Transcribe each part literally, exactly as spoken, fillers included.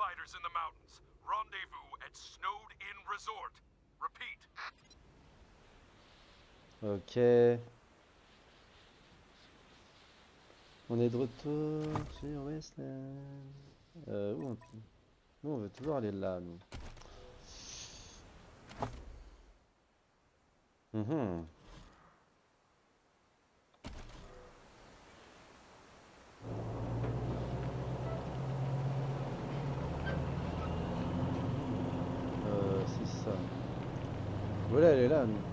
fighters in the mountains. Rendezvous at Snowed Inn Resort. Repeat. Ok. On est de retour sur Westland. Euh, où on... Nous, on veut toujours aller là, nous. Mhm. Euh, c'est ça. Voilà, elle est là, nous.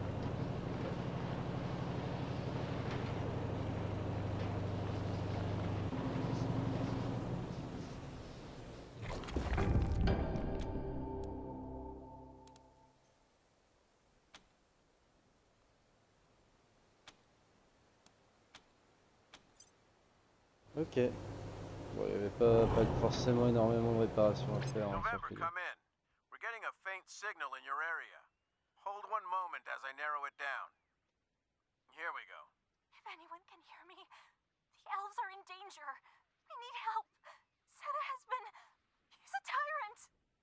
Ok. Bon, il n'y avait pas, pas forcément énormément de réparations à faire hein, sur November, Philippe. come in. We're getting a faint signal in your area. Hold one moment as I narrow it down. Here we go. If anyone can hear me, the elves are in danger. We need help. Seta has been... He's a tyrant.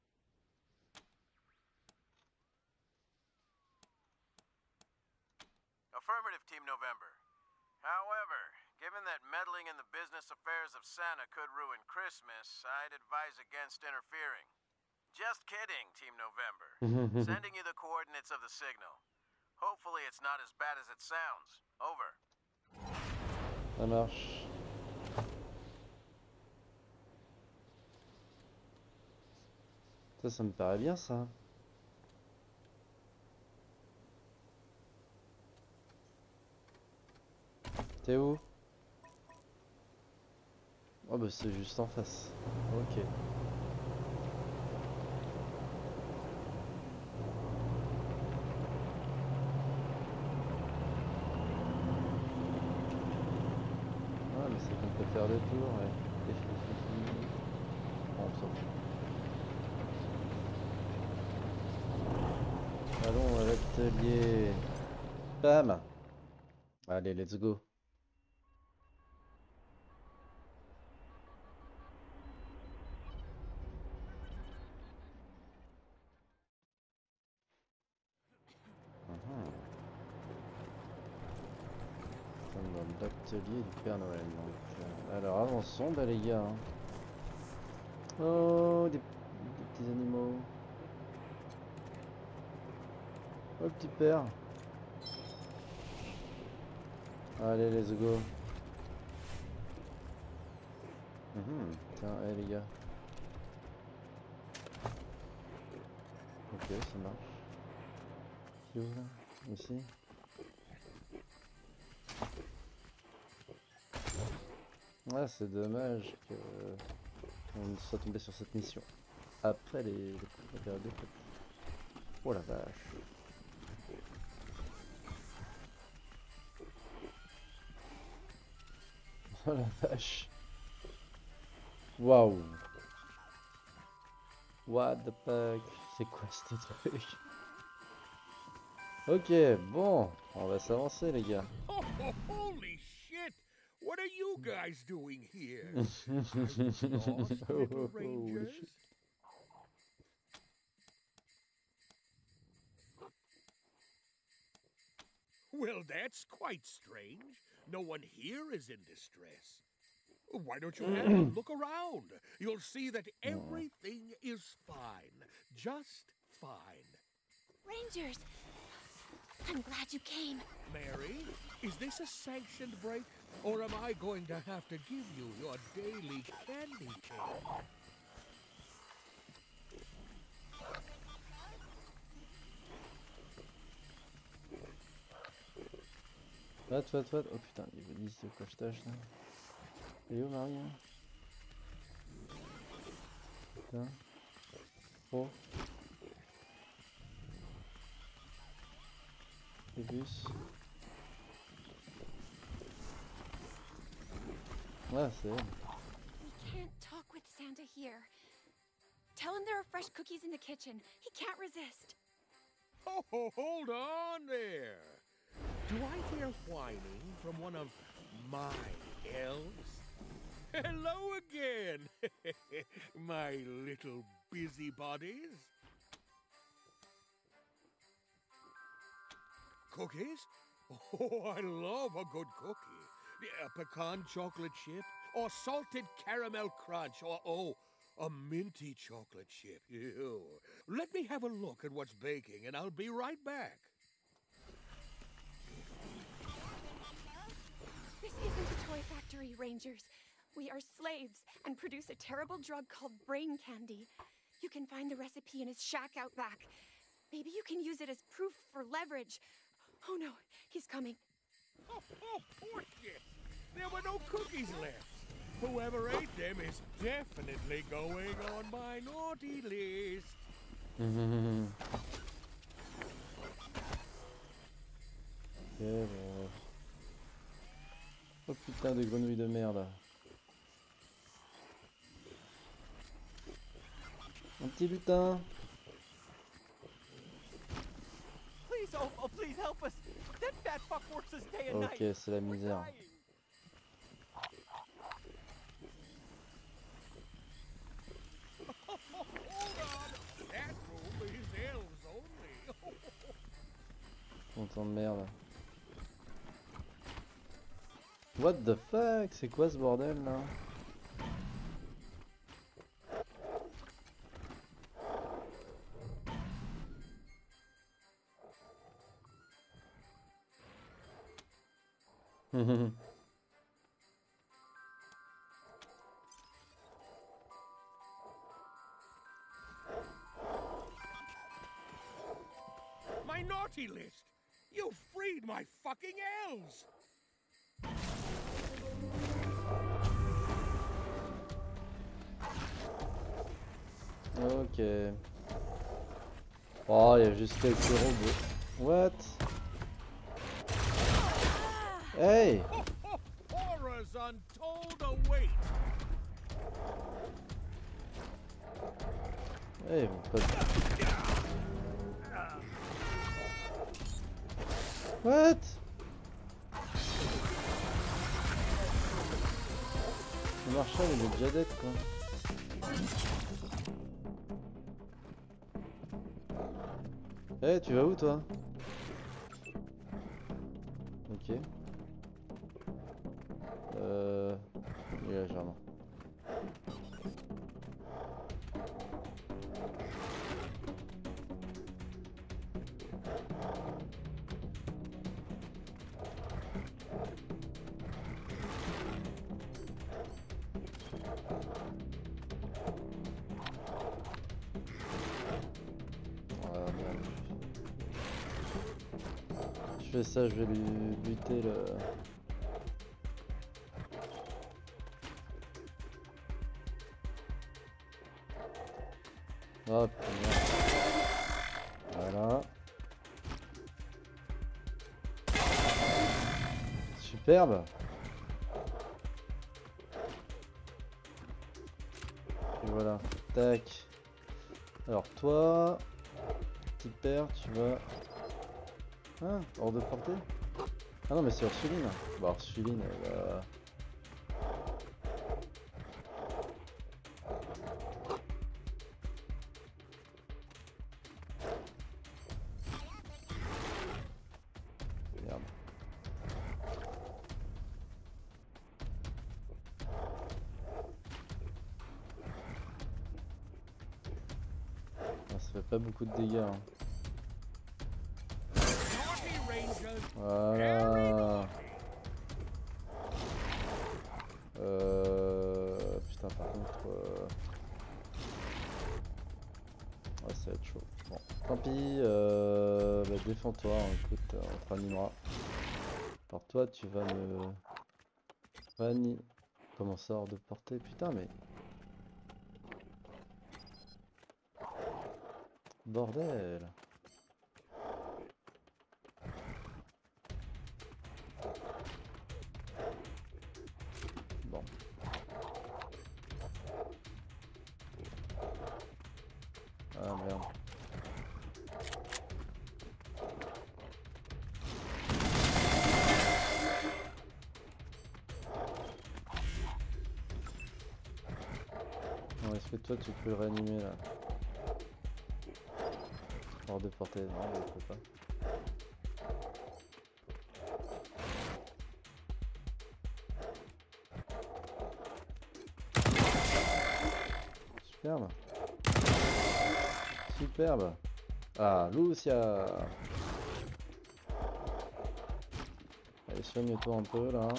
Affirmative, Team November. However, given that meddling in the business affairs of Santa could ruin Christmas, I'd advise against interfering. Just kidding, Team November. Sending you the coordinates of the signal. Hopefully it's not as bad as it sounds. Over. Ça marche. Ça, ça me paraît bien, ça. T'es où? Oh bah c'est juste en face. Ok. Ah mais c'est qu'on peut faire le tour, ouais. Définitivement. Bon, on s'en fout. Allons à l'atelier. Bam! Allez, let's go. Dans l'atelier du Père Noël. Donc, euh, alors avançons, bah les gars. Hein. Oh, des, des petits animaux. Oh, le petit père. Allez, let's go. Mhm. Tiens, hey, les gars. Ok, ça marche. C'est où là? Ici. Ah, c'est dommage que on soit tombé sur cette mission. Après les, les, les périodes de fête. Oh la vache. Oh la vache. Waouh. What the fuck? C'est quoi ce truc? Ok, bon, on va s'avancer les gars. Oh, holy shit! What are you guys doing here? Lost, little rangers? Well, that's quite strange. No one here is in distress. Why don't you have a look around? You'll see that everything is fine. Just fine. Rangers! I'm glad you came. Mary, is this a sanctioned break? Or am I going to have to give you your daily candy cane? What, what, what? Oh putain, il veut dix de crochetage là. Et où Marie? Putain. Oh. Les bus. Ouais, c'est elle. We can't talk with Santa here. Tell him there are fresh cookies in the kitchen. He can't resist. Oh, hold on there. Do I hear whining from one of my elves? Hello again, my little busybodies. Cookies? Oh, I love a good cookie. A pecan chocolate chip, or salted caramel crunch, or, oh, a minty chocolate chip. Ew. Let me have a look at what's baking, and I'll be right back. This isn't a toy factory, Rangers. We are slaves and produce a terrible drug called brain candy. You can find the recipe in his shack out back. Maybe you can use it as proof for leverage. Oh no, he's coming. Oh, oh, poor shit. There were no cookies left. Whoever ate them is definitely going on my naughty list. Ok, bon. Oh putain de grenouilles de merde. Un petit lutin. Please, oh, oh, please help us. That fat fuck works us day and night. Ok, c'est la misère. Content de merde. What the fuck? C'est quoi ce bordel là? My naughty list! You freed my fucking elves! Ok. Oh, il y a juste quelques robots. What? Hey! Horrors untold await! Hey, mon pote. What? Le Marshall il est déjà dead quoi. Eh hey, tu vas où toi? Ok. Euh... Il est là Germain. Je fais ça, je vais lui buter le... Hop, voilà. Superbe. Et voilà, tac. Alors toi, petit père, tu vas... Ah, hors de portée? Ah non mais c'est Ursuline. Bah Ursuline elle va... Merde. Ah, ça fait pas beaucoup de dégâts hein. Voilà. Euh... Putain par contre... Euh... Ouais ça va être chaud. Bon, tant pis, euh... bah, défends-toi, hein. Écoute, on te ranimera. Alors toi tu vas me... Rani... Comment ça hors de portée? Putain mais... Bordel. Bon. Ah merde. Bon, est-ce que toi tu peux le réanimer là? Hors de portée, non, il peut pas. Superbe. Superbe. Ah, Lucia. Allez, soigne-toi un peu là.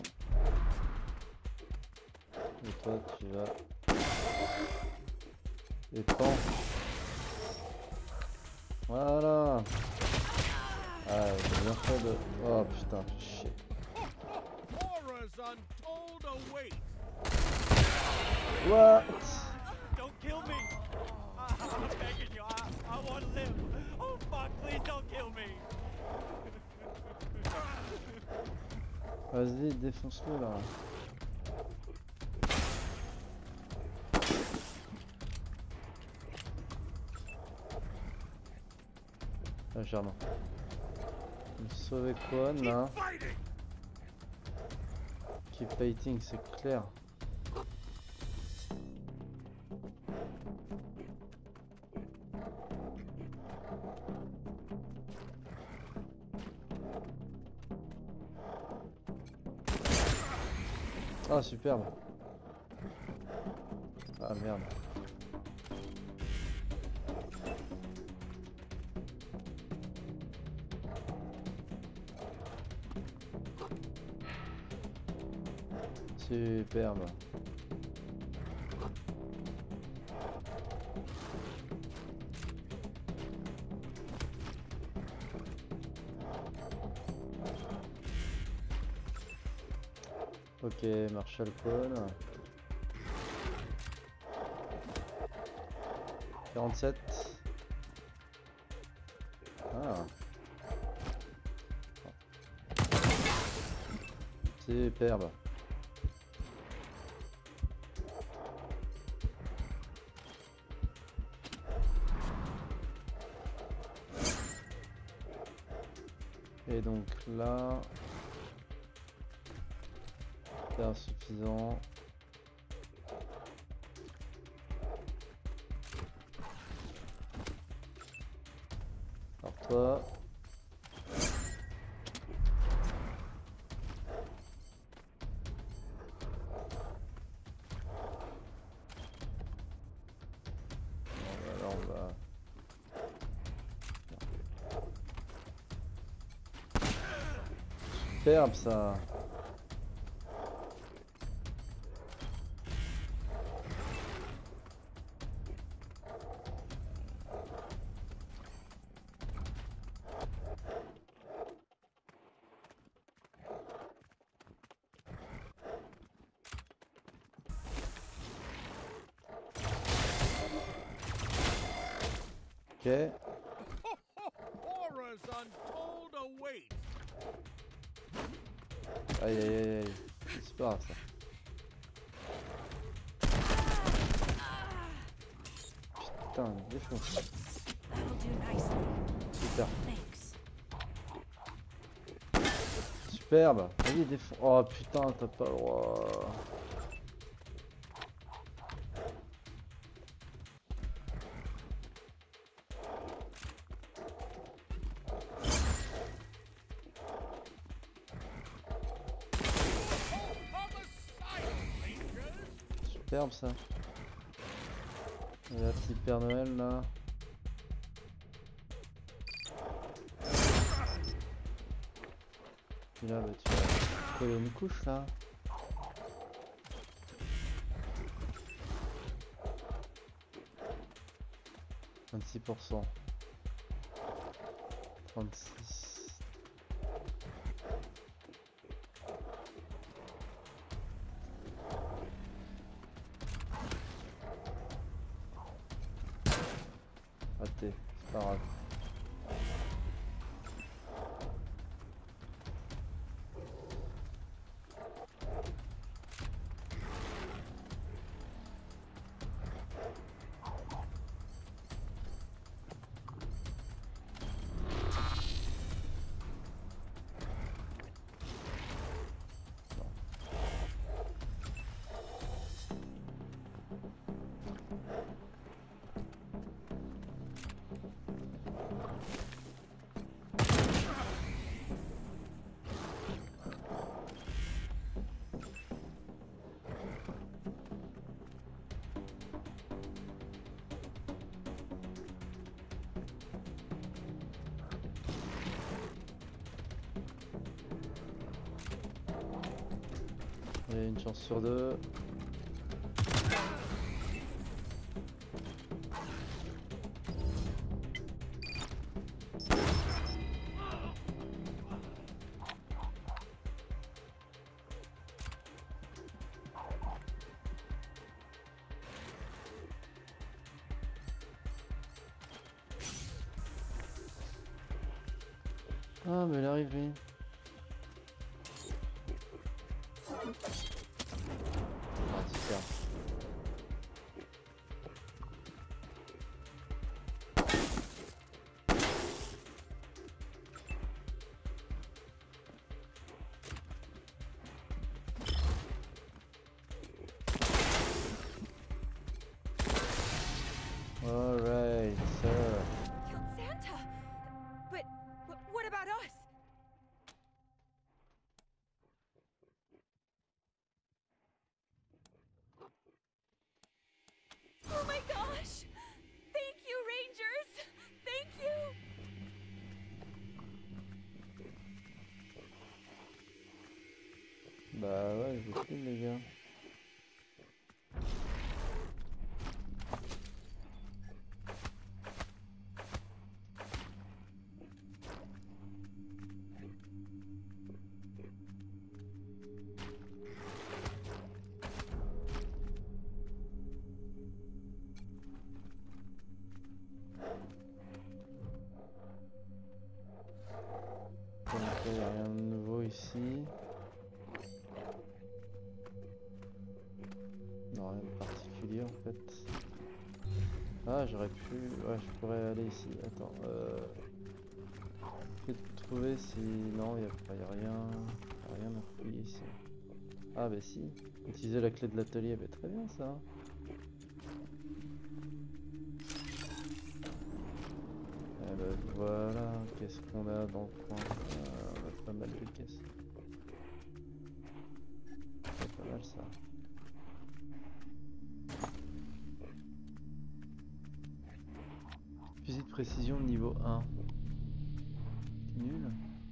Et toi, tu vas... Et prends. Voilà. Ah, j'ai bien fait de... Oh putain, chier. Horrors untold await. What? Don't kill me! I, I'm begging you, I, I want to live. Oh fuck, please don't kill me! Vas-y, défonce-le là. Ah, Germain. Sauver Kwon là. Fighting. Keep fighting, c'est clair. Ah, superbe. Ah merde. Superbe. Ok, Marshall Kwon. quarante-sept. Ah. Superbe. Et donc là, c'est insuffisant. Alors toi, alors on va... Superbe ça. Ok. Horrors untold await. Aïe aïe aïe aïe. C'est pas grave ça. Putain, défonce. That'll do nicely. Super. Thanks. Superbe. Vas-y, défonce. Oh putain, t'as pas le droit. Superbe ça. Et la petite Père Noël là. Et là, bah, tu vas coller une couche là. vingt-six pour cent. trente-six. Raté, c'est pas grave. Et une chance sur deux. Ah mais il arrive lui. Ah, super. All right, sir. Killed Santa. But but what about us? Oh my gosh! Thank you, Rangers! Thank you! Bah ouais, je vous filme les gars. Donc il n'y a rien de nouveau ici. Non, rien de particulier en fait. Ah, j'aurais pu... Ouais, je pourrais aller ici. Attends. Euh... Essayer de trouver si... Non, il n'y a... y a rien... Y a rien à fouiller ici. Ah bah si. Utiliser la clé de l'atelier. Bah très bien ça. Eh ben voilà. Qu'est-ce qu'on a dans le coin? Ah, on a pas mal de caisses. C'est pas mal ça. Fusil de précision niveau un. C'est nul.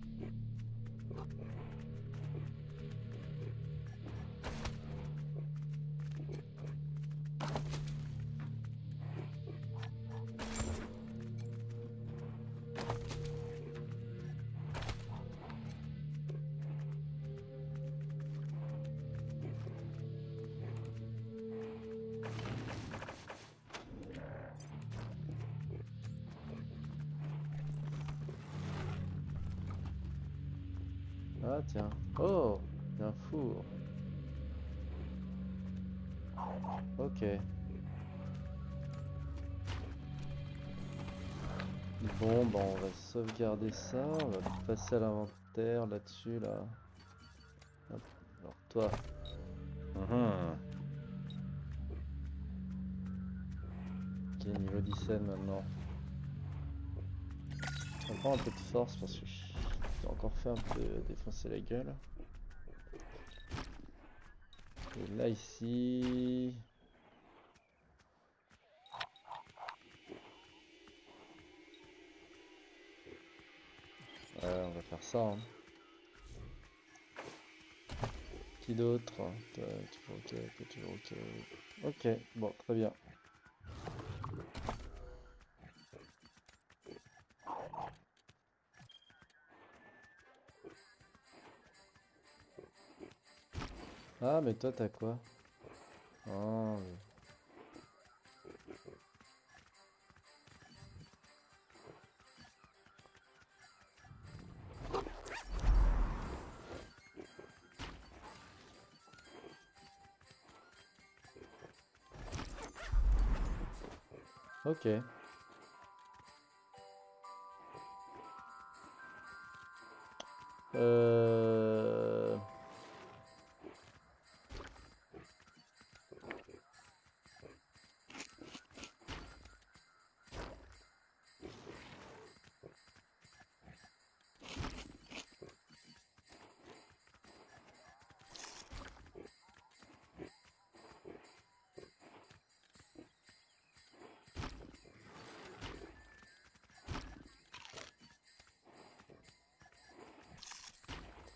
Ah tiens. Oh, il y a un four. Ok. Bon, bah on va sauvegarder ça. On va passer à l'inventaire là-dessus là. Hop. Alors toi. Mhm. Ok, niveau dix-sept maintenant. On prend un peu de force parce que j'ai encore fait un peu défoncer la gueule. Et là ici... Ouais, on va faire ça. Hein. Qui d'autre? Toi, toujours ok, toi, toujours ok. Ok, bon, très bien. Ah, mais toi, t'as quoi? Oh, oui. Ok. Euh...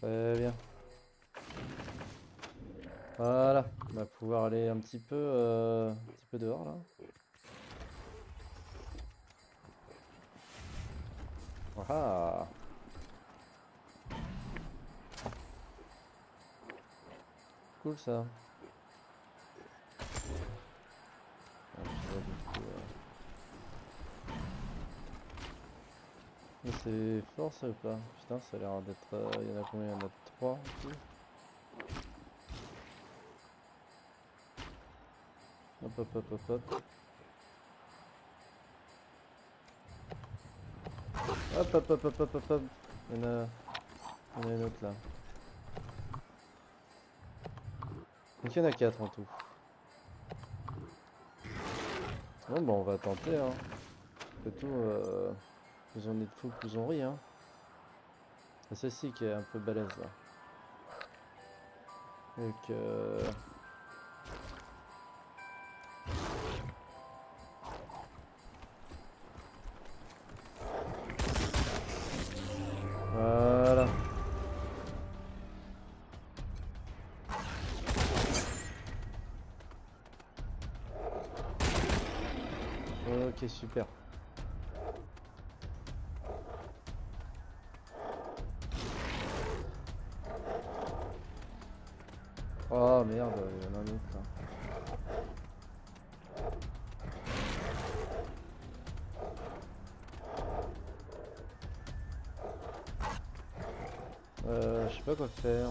Très bien. Voilà, on va pouvoir aller un petit peu, euh, un petit peu dehors là. Ah. Cool ça. Ah, je vois du coup, euh, mais c'est fort ça ou pas? Putain, ça a l'air d'être. euh, Il y en a combien? Il y en a trois en tout. Hop hop hop hop hop. Hop hop hop hop hop hop hop. Il y en a, il y en a une autre là. Donc il y en a quatre en tout. Bon bah on va tenter hein. Après tout, euh, plus on est de fous, plus on rit hein. C'est celle-ci qui est un peu balèze là. Donc euh... Voilà. Ok, super. Oh merde, il y en a un autre là. Euh, je sais pas quoi faire.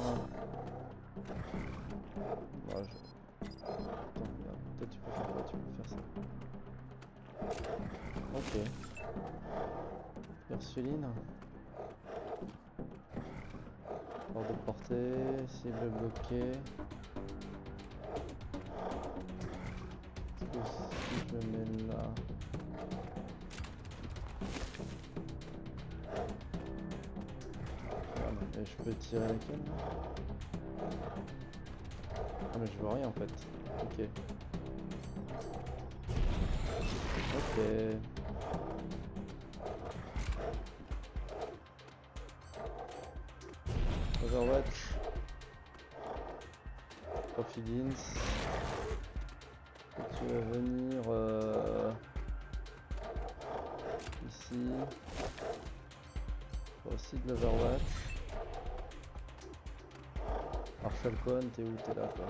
Bon, je... Attends, merde. Peut-être tu peux faire quoi? Tu peux faire ça. Ok. Ursuline. Hors de portée, cible bloquée. Est-ce que si je me mets là... Ah non, et je peux tirer laquelle là? Ah mais je vois rien en fait. Ok. Ok. Overwatch. Profilins. Tu vas venir euh, ici. Aussi de l'Overwatch. Marshall Cohen, t'es où? T'es là quoi.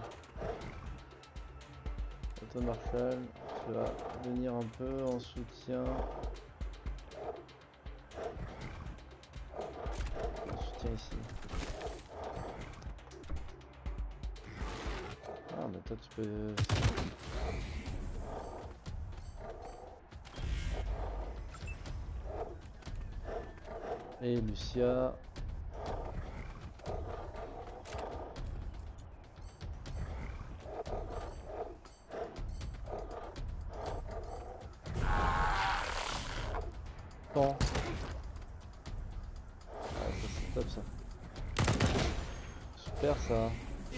Auto Marshall, tu vas venir un peu en soutien. En soutien ici. Ah mais toi tu peux... Et Lucia. Bon. Ah, ça c'est top ça. Super ça.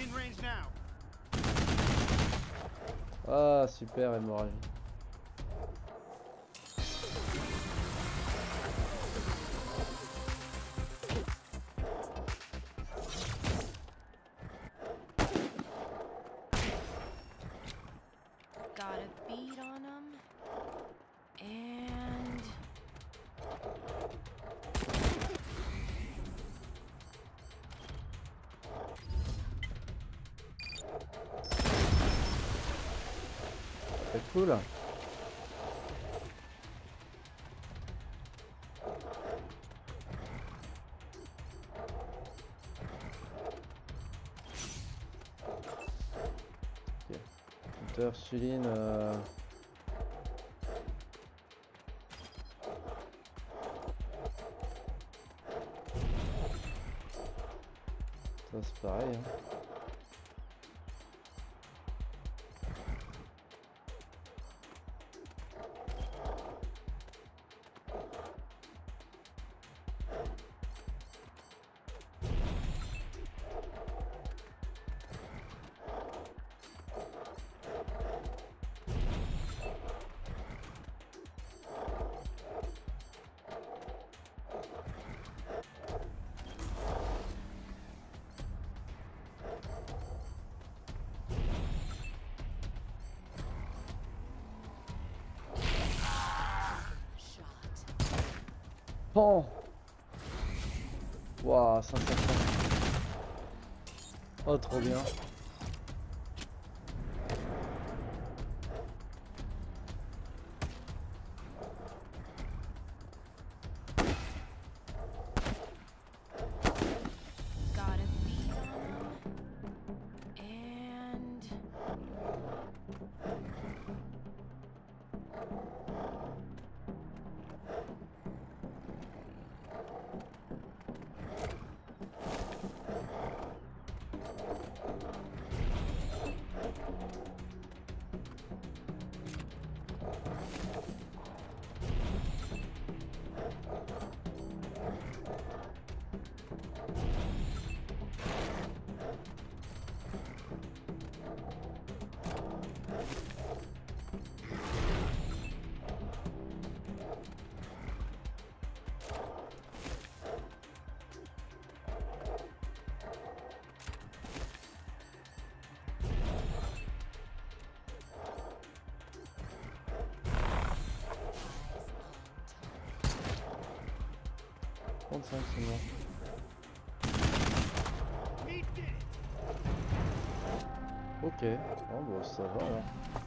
Ah super hémorragie. Got a bead on him. And... C'est cool. Ok. Ursuline. Euh... Ça c'est pareil. Hein. Pan. Waouh, cinq cents francs. Oh, trop bien. Got a beat on 'em. And trente-cinq seulement. Ok, bon bah ça va alors.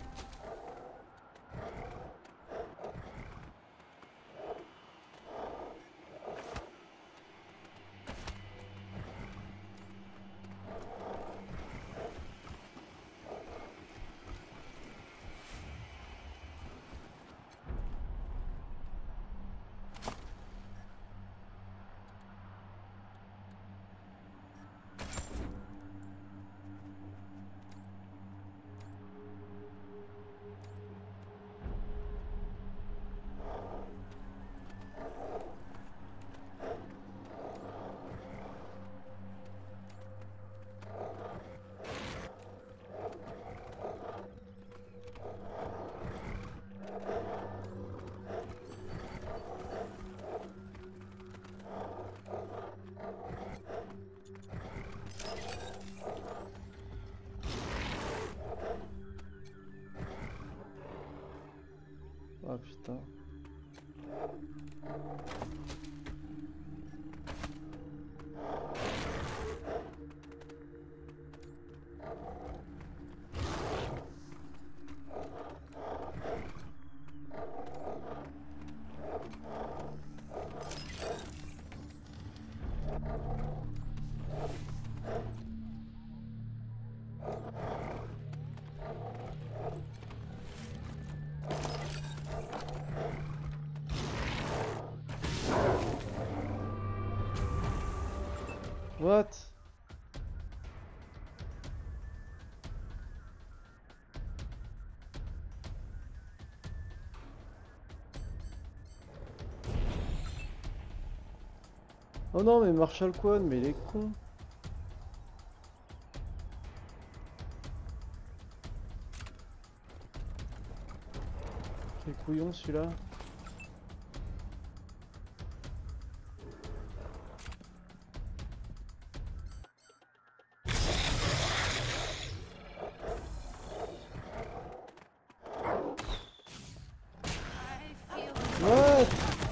Ah putain. What? Oh non mais Marshall Quan, mais il est con. Quel couillon celui-là. What?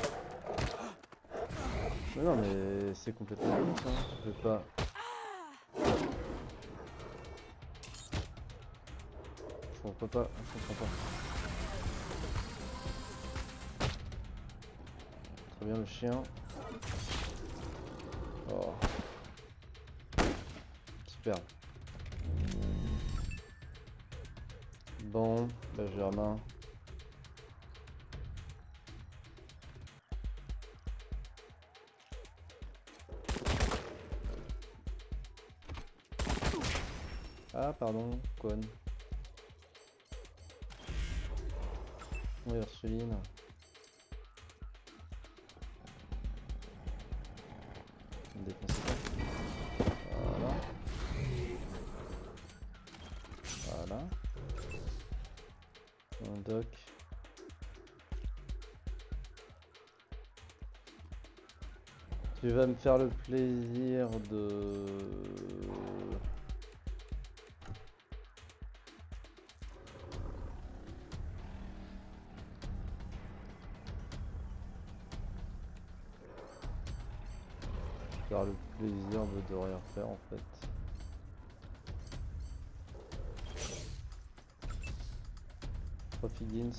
Mais non mais c'est complètement con ça. Je vais pas. Je comprends pas. Je comprends pas. Très bien le chien. Oh. Super. Bon, bah Germain. Ah pardon, Quan. Oui, Ursuline. Ne défoncez pas. Voilà. Voilà. Un doc. Tu vas me faire le plaisir de... faire le plaisir de, de rien faire en fait. Higgins.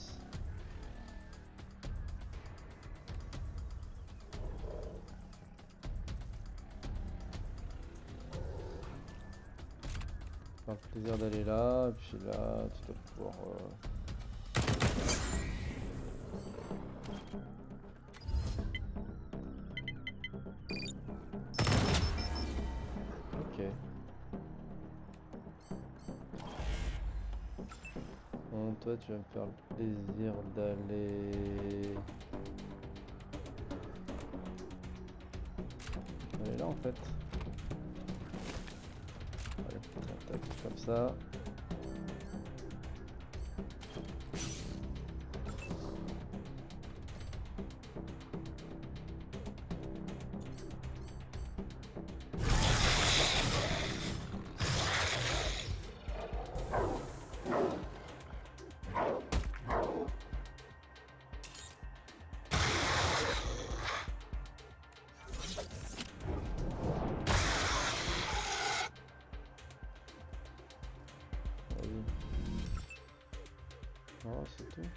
Faire le plaisir d'aller là, et puis là tu dois pouvoir euh... ok. Bon, toi tu vas me faire le plaisir d'aller aller là en fait. Allez, on attaque comme ça. Oh, c'est tout.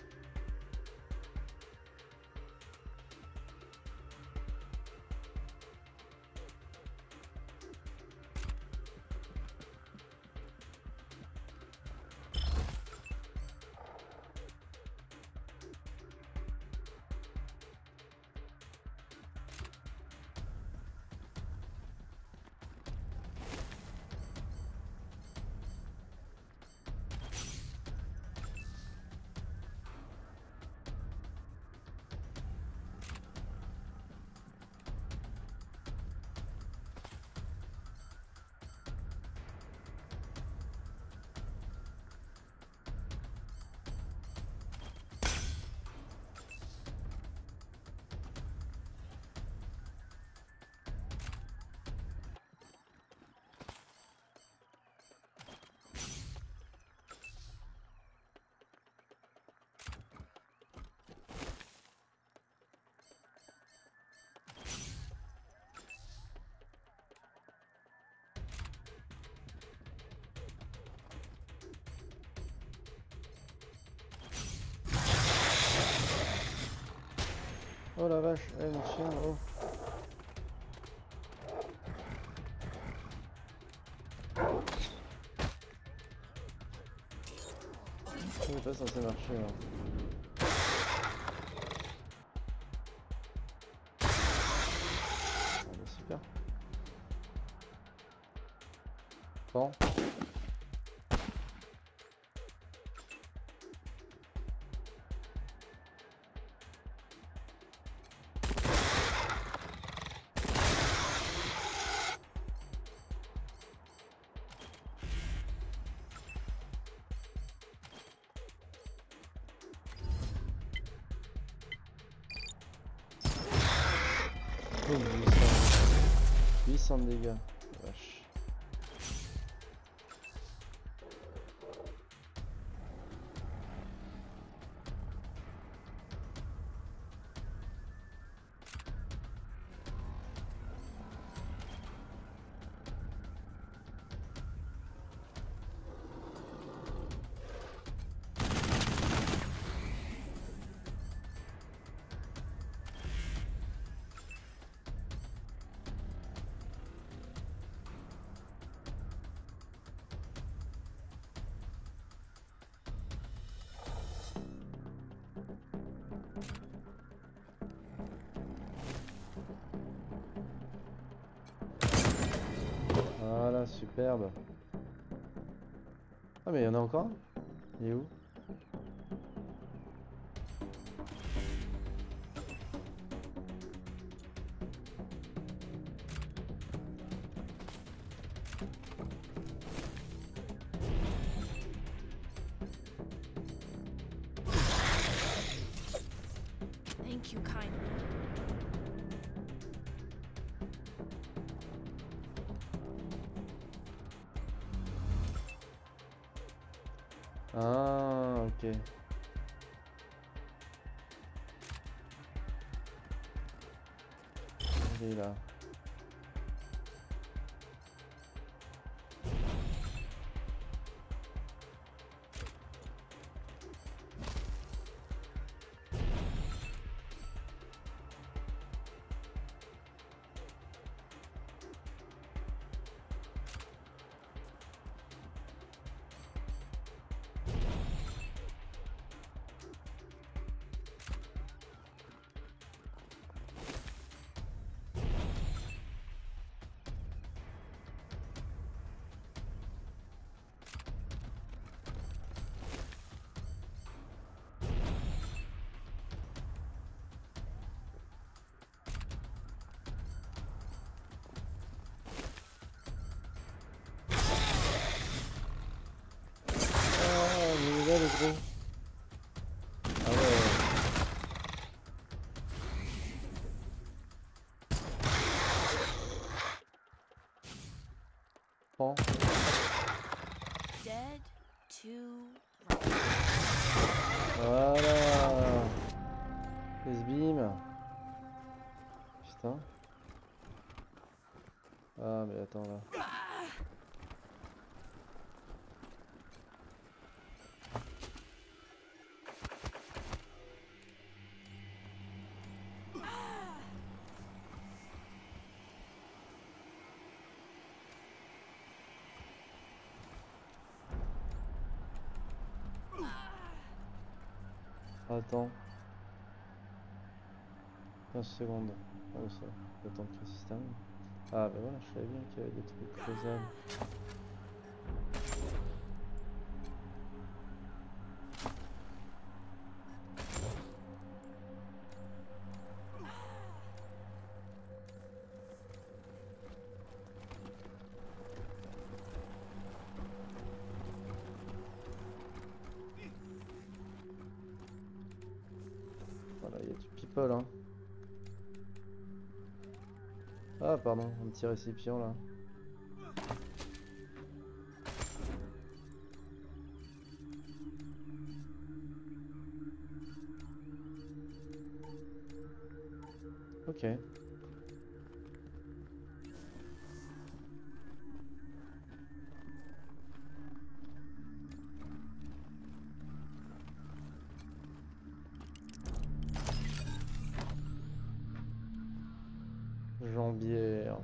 Oh la vache, eh mon chien, oh. Il n'est pas censé marcher là. Ah bah super. Bon. huit cents de dégâts, vache. Voilà, superbe. Ah mais il y en a encore un? Il est où? Thank you kindly. Ah, ok. Il est là. gros. Ah ouais. Prends. Dead to rights. Voilà. Bim. Putain. Ah mais attends là. Attends. quinze secondes. Oh ça. Attends que ça se termine. Ah bah voilà, je savais bien qu'il y avait des trucs faisables. Voilà, il y a du people hein. Ah pardon, un petit récipient là. Ok. Jambière.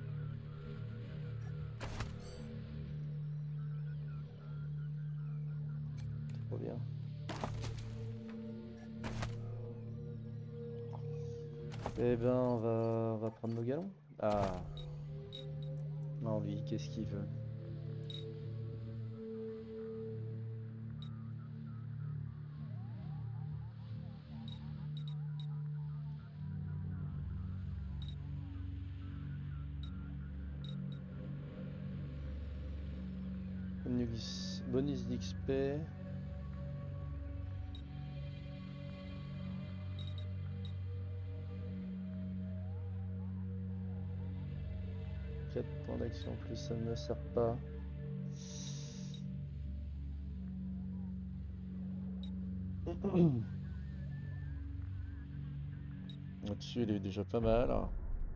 Trop bien. Eh ben on va on va prendre nos galons. Ah. Non lui, qu'est-ce qu'il veut? Bonus, bonus d'X P. quatre points d'action en plus, ça ne me sert pas. Au-dessus, il est déjà pas mal. On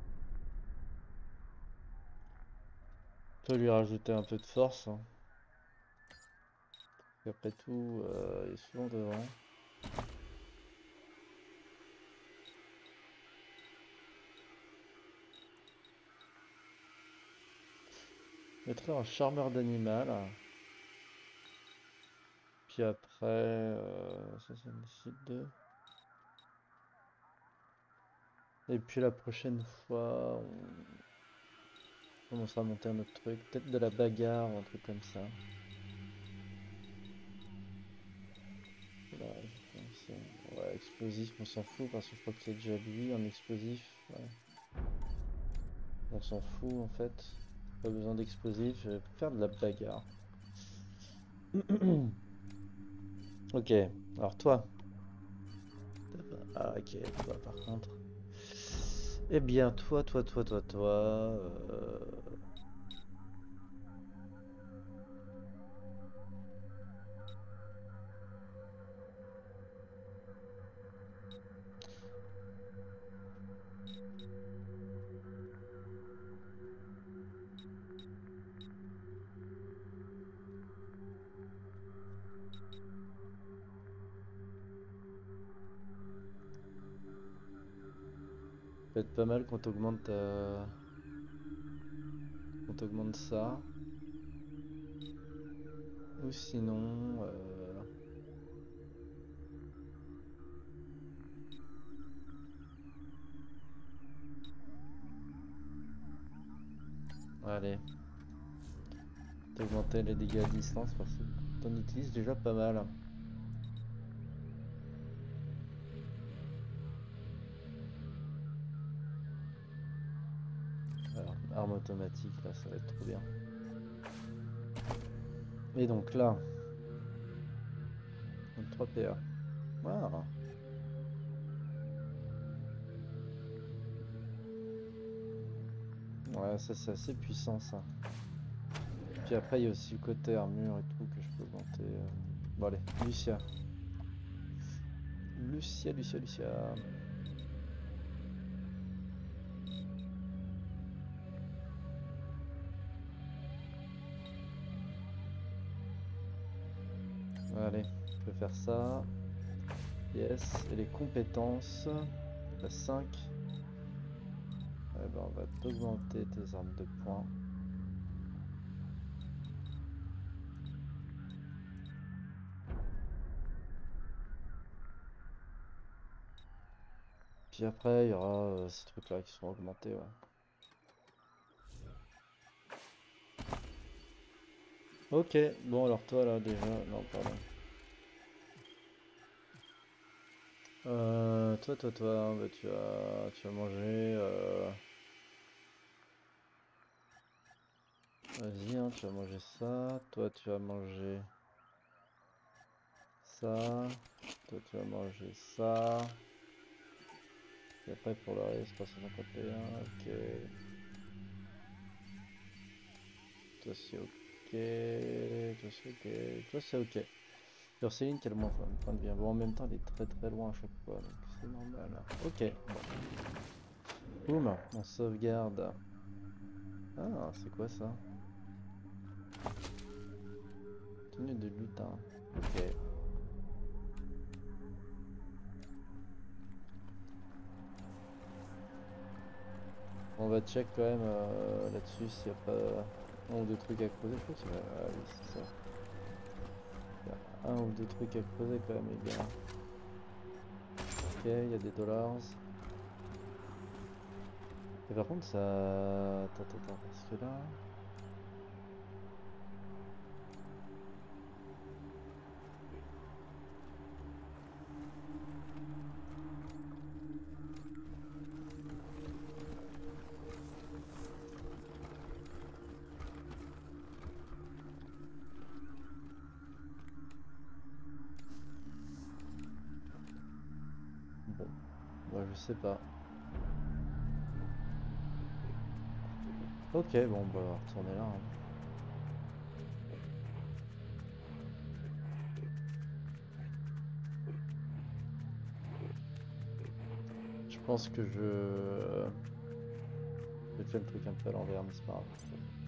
peut lui rajouter un peu de force. Hein. Après tout, euh, il est souvent devant. Mettrai un charmeur d'animal. Puis après, euh, ça, ça nécessite de... Et puis la prochaine fois, on commencera à monter un autre truc. Peut-être de la bagarre ou un truc comme ça. Là, je pense, euh, ouais, explosif, on s'en fout parce que je crois que c'est déjà lui, un explosif. Ouais. On s'en fout en fait. Pas besoin d'explosif, je vais faire de la bagarre. Ok, alors toi. Ah ok, toi par contre. Eh bien toi, toi, toi, toi, toi. Euh... peut être pas mal quand augmente ta... quand augmente ça. Ou sinon... Euh... Allez. D'augmenter les dégâts à distance parce que t'en utilises déjà pas mal. Alors, arme automatique, là, ça va être trop bien. Et donc là... vingt-trois P A. Wow. Ouais, ça c'est assez puissant ça. Puis après il y a aussi le côté armure et tout que je peux augmenter. euh. Bon allez, Lucia. Lucia, Lucia, Lucia. Allez, je peux faire ça. Yes, et les compétences. La cinq. Eh ben, on va t'augmenter tes armes de poing. Puis après, il y aura euh, ces trucs-là qui seront augmentés, ouais. Ok, bon alors toi là déjà, non pardon. Euh, toi, toi, toi, bah, tu as, tu as mangé. Euh... Vas-y, hein, tu as mangé ça. Toi, tu as mangé ça. Toi, tu as mangé ça. Et après pour le reste, trois cent cinquante et un, ok. Toi c'est ok. Toi c'est ok. Toi c'est ok. Sur Céline qui a le moins de points de vie. Bon, en même temps, elle est très très loin à chaque fois, donc c'est normal. Ok, bon. Boum, on sauvegarde. Ah, c'est quoi ça? Tenue de lutin. Ok. On va check quand même euh, là-dessus s'il n'y a pas un ou deux trucs à creuser. Je crois qu'il y a... Ah oui, c'est ça. Il y a un ou deux trucs à creuser quand même, les gars. Ok, il y a des dollars. Et par contre, ça... Attends, attends, attends, parce que là... Bon, moi je sais pas. Ok, bon, bah, on va retourner là. Hein. Je pense que je... J'ai fait le truc un peu à l'envers, mais c'est pas grave.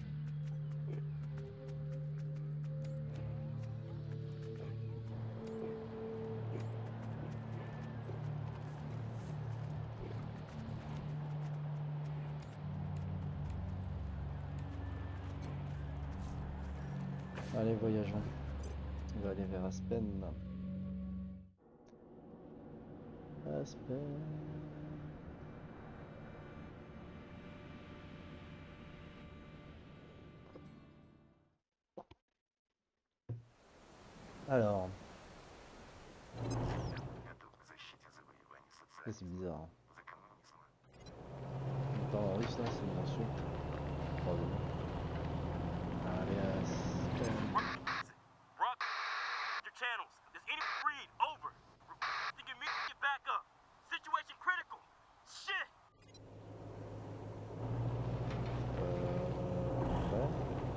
Allez, voyageons. On va aller vers Aspen. Aspen. Alors. Ça, c'est bizarre. Hein. Attends, oui, ça, c'est une insulte. Probablement. Allez, Aspen. Rock your channels. Does any read over? Requesting immediate backup. Situation critical. Shit. Euh... Ouais.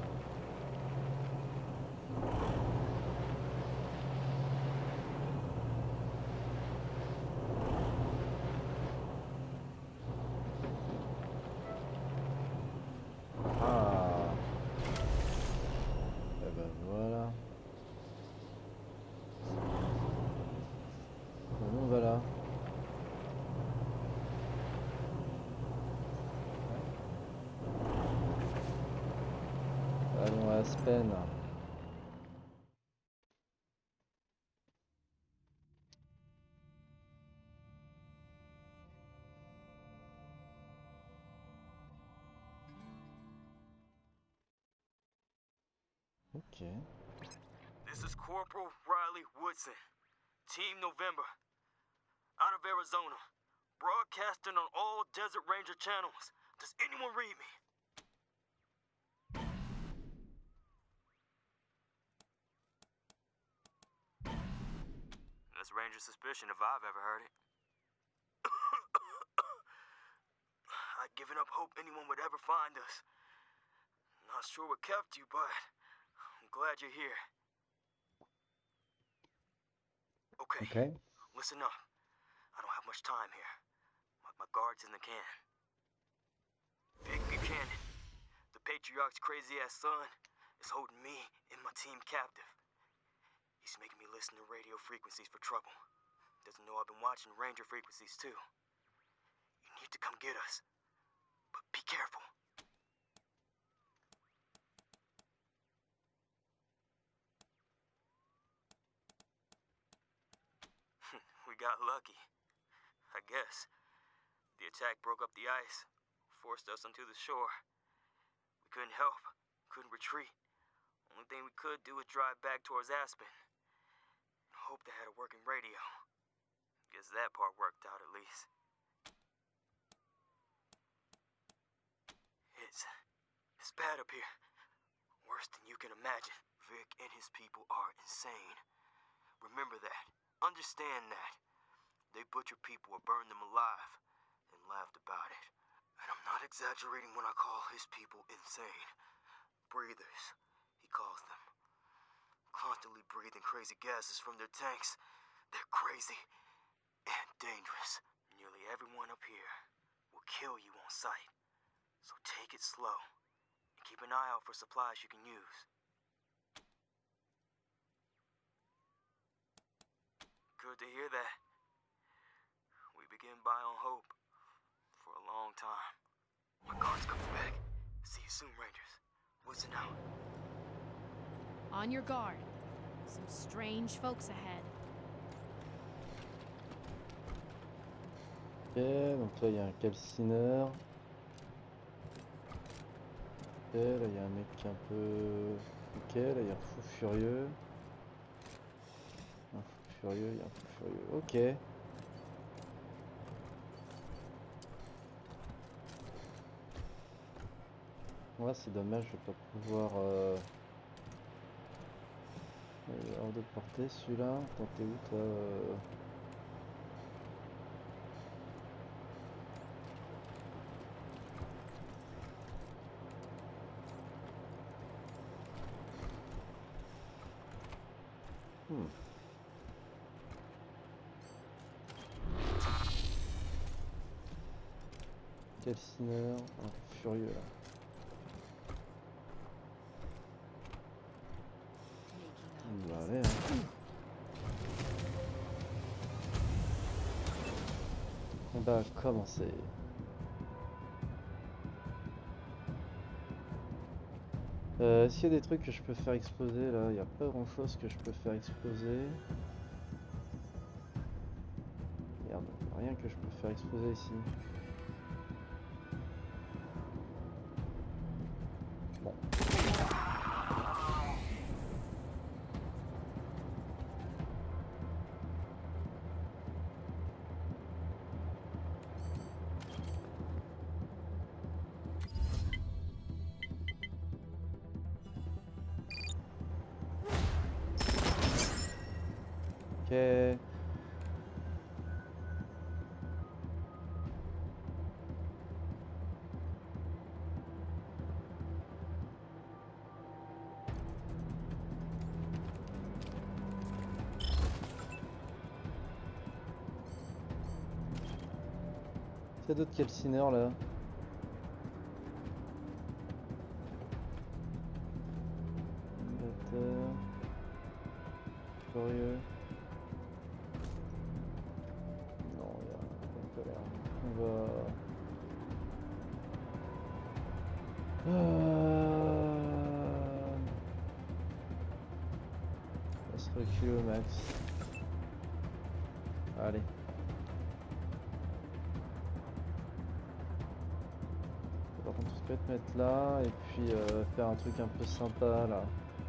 Ah. Et ben voilà. Ben nous voilà. Allons à Aspen. Ok. This is Corporal Riley Woodson, Team November, out of Arizona, broadcasting on all Desert Ranger channels. Does anyone read me? That's Ranger suspicion if I've ever heard it. I'd given up hope anyone would ever find us. Not sure what kept you, but I'm glad you're here. Okay, Ok. listen up. I don't have much time here. My, my guard's in the can. Vic Buchanan, the Patriarch's crazy-ass son, is holding me and my team captive. He's making me listen to radio frequencies for trouble. Doesn't know I've been watching Ranger frequencies, too. You need to come get us. But be careful. We got lucky. I guess. The attack broke up the ice, forced us onto the shore. We couldn't help, couldn't retreat. Only thing we could do was drive back towards Aspen. Hope they had a working radio. Guess that part worked out at least. It's... it's bad up here. Worse than you can imagine. Vic and his people are insane. Remember that. Understand that. They butchered people or burned them alive and laughed about it. And I'm not exaggerating when I call his people insane. Breathers, he calls them. Constantly breathing crazy gases from their tanks. They're crazy and dangerous. Nearly everyone up here will kill you on sight. So take it slow and keep an eye out for supplies you can use. Good to hear that. We begin by on hope for a long time. My guard's coming back. See you soon, Rangers. Woodson out. On your guard. Some strange folks ahead. Ok, donc là il y a un calcineur. Ok, là il y a un mec un peu... Ok, là il y a un fou furieux. Un fou furieux, il y a un fou furieux. Ok. Ouais, c'est dommage, je vais pas pouvoir... Euh... Il est hors de portée celui-là. Attends, t'es où toi euh... Hmm. Calcineur, un peu furieux là. Il va aller, hein. On va commencer. Euh, Est-ce qu'il y a des trucs que je peux faire exploser là? Il n'y a pas grand chose que je peux faire exploser. Merde, rien que je peux faire exploser ici. Bon. Ok. Il y a d'autres calcineurs là. Batteur. Curieux. Non, il y a pas l'air. On va... Euh... On va se reculer au max. Allez. Par contre, je peux te mettre là et puis euh, faire un truc un peu sympa là.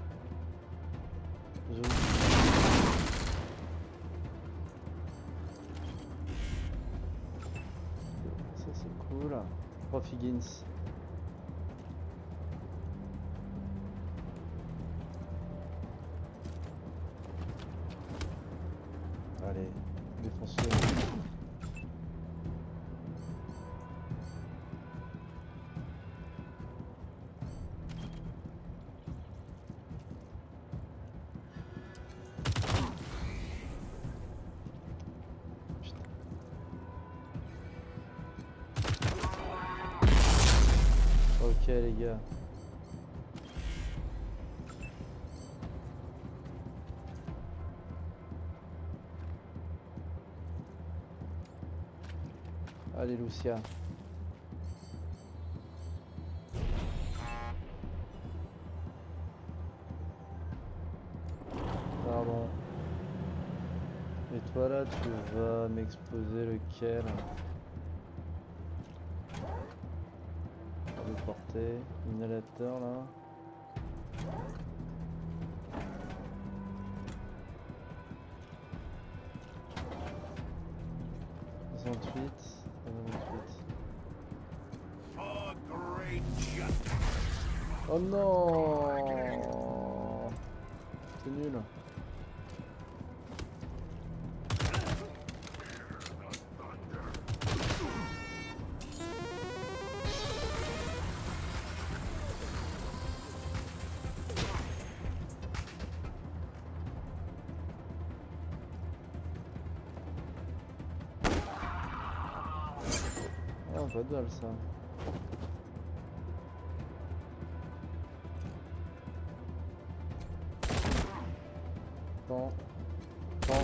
Je... Ça c'est cool. Prof Higgins. Allez, défonce-le. Ok les gars. Allez Lucia. Pardon. Et toi là tu vas m'exposer lequel? Le porter, inhalateur là. soixante-huit, vingt-huit. Oh non! C'est nul. Ah, pas de balle ça. Attends. Attends.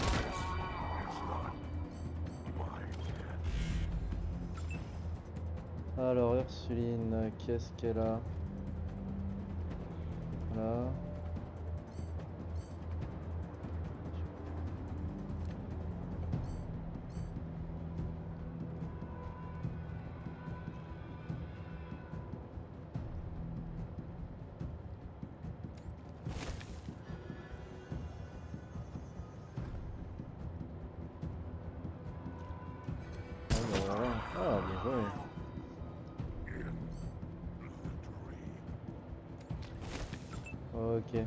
Alors Ursuline, qu'est-ce qu'elle a? Voilà. Ah, bien joué. Ok.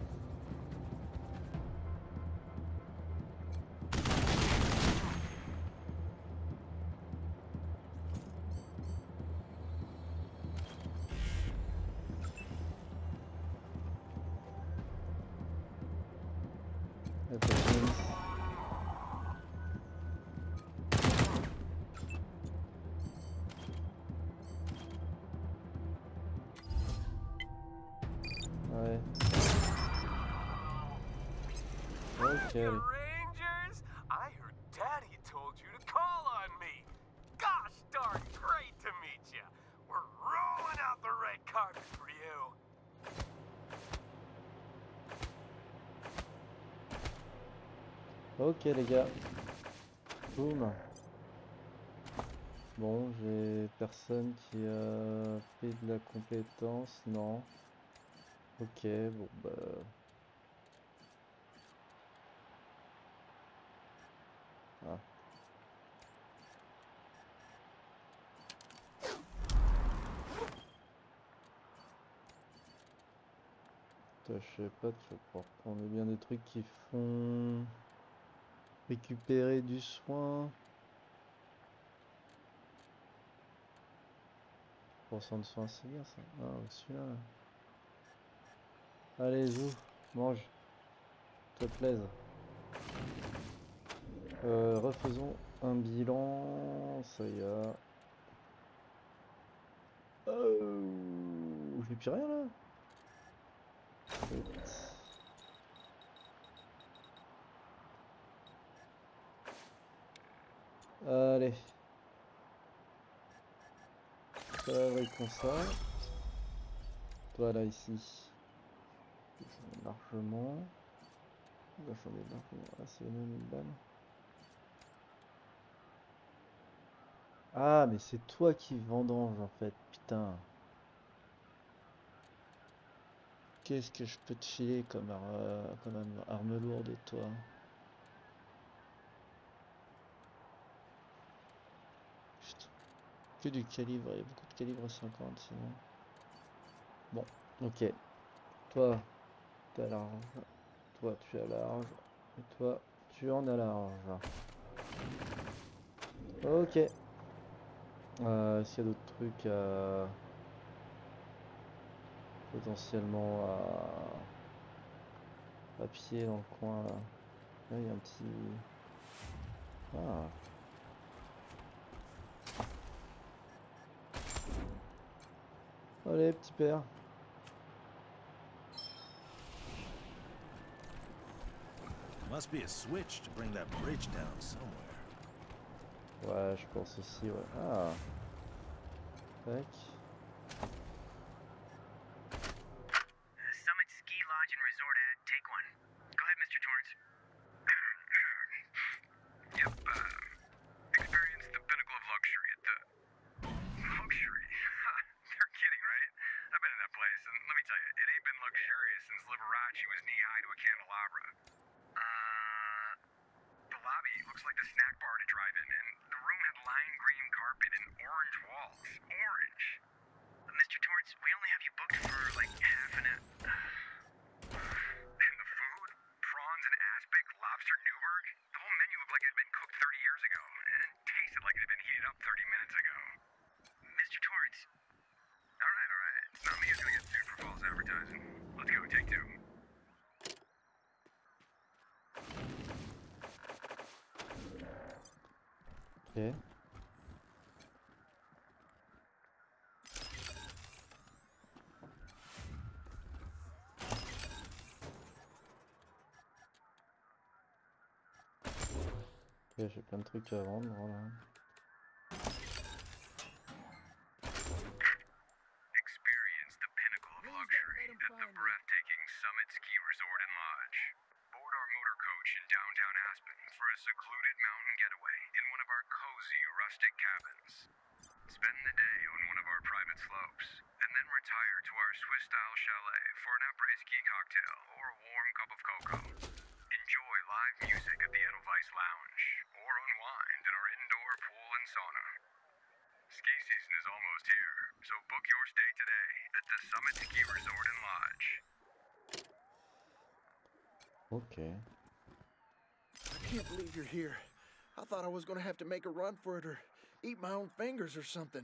Ouais. Ok. Rangers, I heard Daddy told you to call on me. Gosh darn great to meet you. We're rolling out the red carpet for you. Ok les gars. Boum. Bon, j'ai personne qui a fait de la compétence, non. Ok, bon bah... Ah. Putain, je sais pas, tu vas pouvoir prendre bien des trucs qui font... récupérer du soin. pour cent de soin, c'est bien ça. Ah, celui-là. Allez, zou, mange. Te plaise. Euh, refaisons un bilan. Ça y est. Oh, j'ai plus rien là. Allez. Fabriquons ça. Toi là ici. J'en ai largement. J'en ai largement. Ah, c'est les mêmes balles. Ah, mais c'est toi qui vendange en fait. Putain. Qu'est-ce que je peux te filer comme, ar euh, comme arme lourde, toi? Putain. Que du calibre, il y a beaucoup de calibre cinquante sinon. Bon, ok. Toi, tu as large. Toi, tu as large. Et toi, tu en as large. Ok. Euh, Est-ce qu'il y a d'autres trucs à... potentiellement à... à pied dans le coin là? Là il y a un petit... Ah. Allez petit père. Must be a switch to bring that bridge down somewhere. Ouais, je pense aussi, ouais. Ah. Tac. Summit Ski Lodge and Resort ad, take one. Go ahead, Mister Torrance. Yep, uh, experienced the pinnacle of luxury at the... Luxury? You're kidding, right? I've been in that place, and let me tell you, it ain't been luxurious since Liberace was knee-high to a candelabra. Uh, the lobby looks like the snack bar to drive in, and the room had lime green carpet and orange walls. Orange? Mister Torrance, we only have you booked for like half an hour. And the food? Prawns and aspic, lobster Newburg? The whole menu looked like it had been cooked thirty years ago, and tasted like it had been heated up thirty minutes ago. Mister Torrance. Alright, alright. It's not me who's gonna get sued for false advertising. Let's go, take two. Ok. Ok, j'ai plein de trucs à vendre là. Experience the pinnacle of luxury at the breathtaking Summit Ski Resort and Lodge. Board our motor coach in downtown Aspen for a secluded mountain getaway in one of our cozy rustic cabins. Spend the day on one of our private slopes, and then retire to our Swiss-style chalet for an après-ski cocktail or a warm cup of cocoa. Enjoy live music at the Edelweiss Lounge, or unwind in our indoor pool and sauna. Ski season is almost here, so book your stay today at the Summit Ski Resort and Lodge. Ok. I can't believe you're here. I thought I was gonna have to make a run for it or eat my own fingers or something.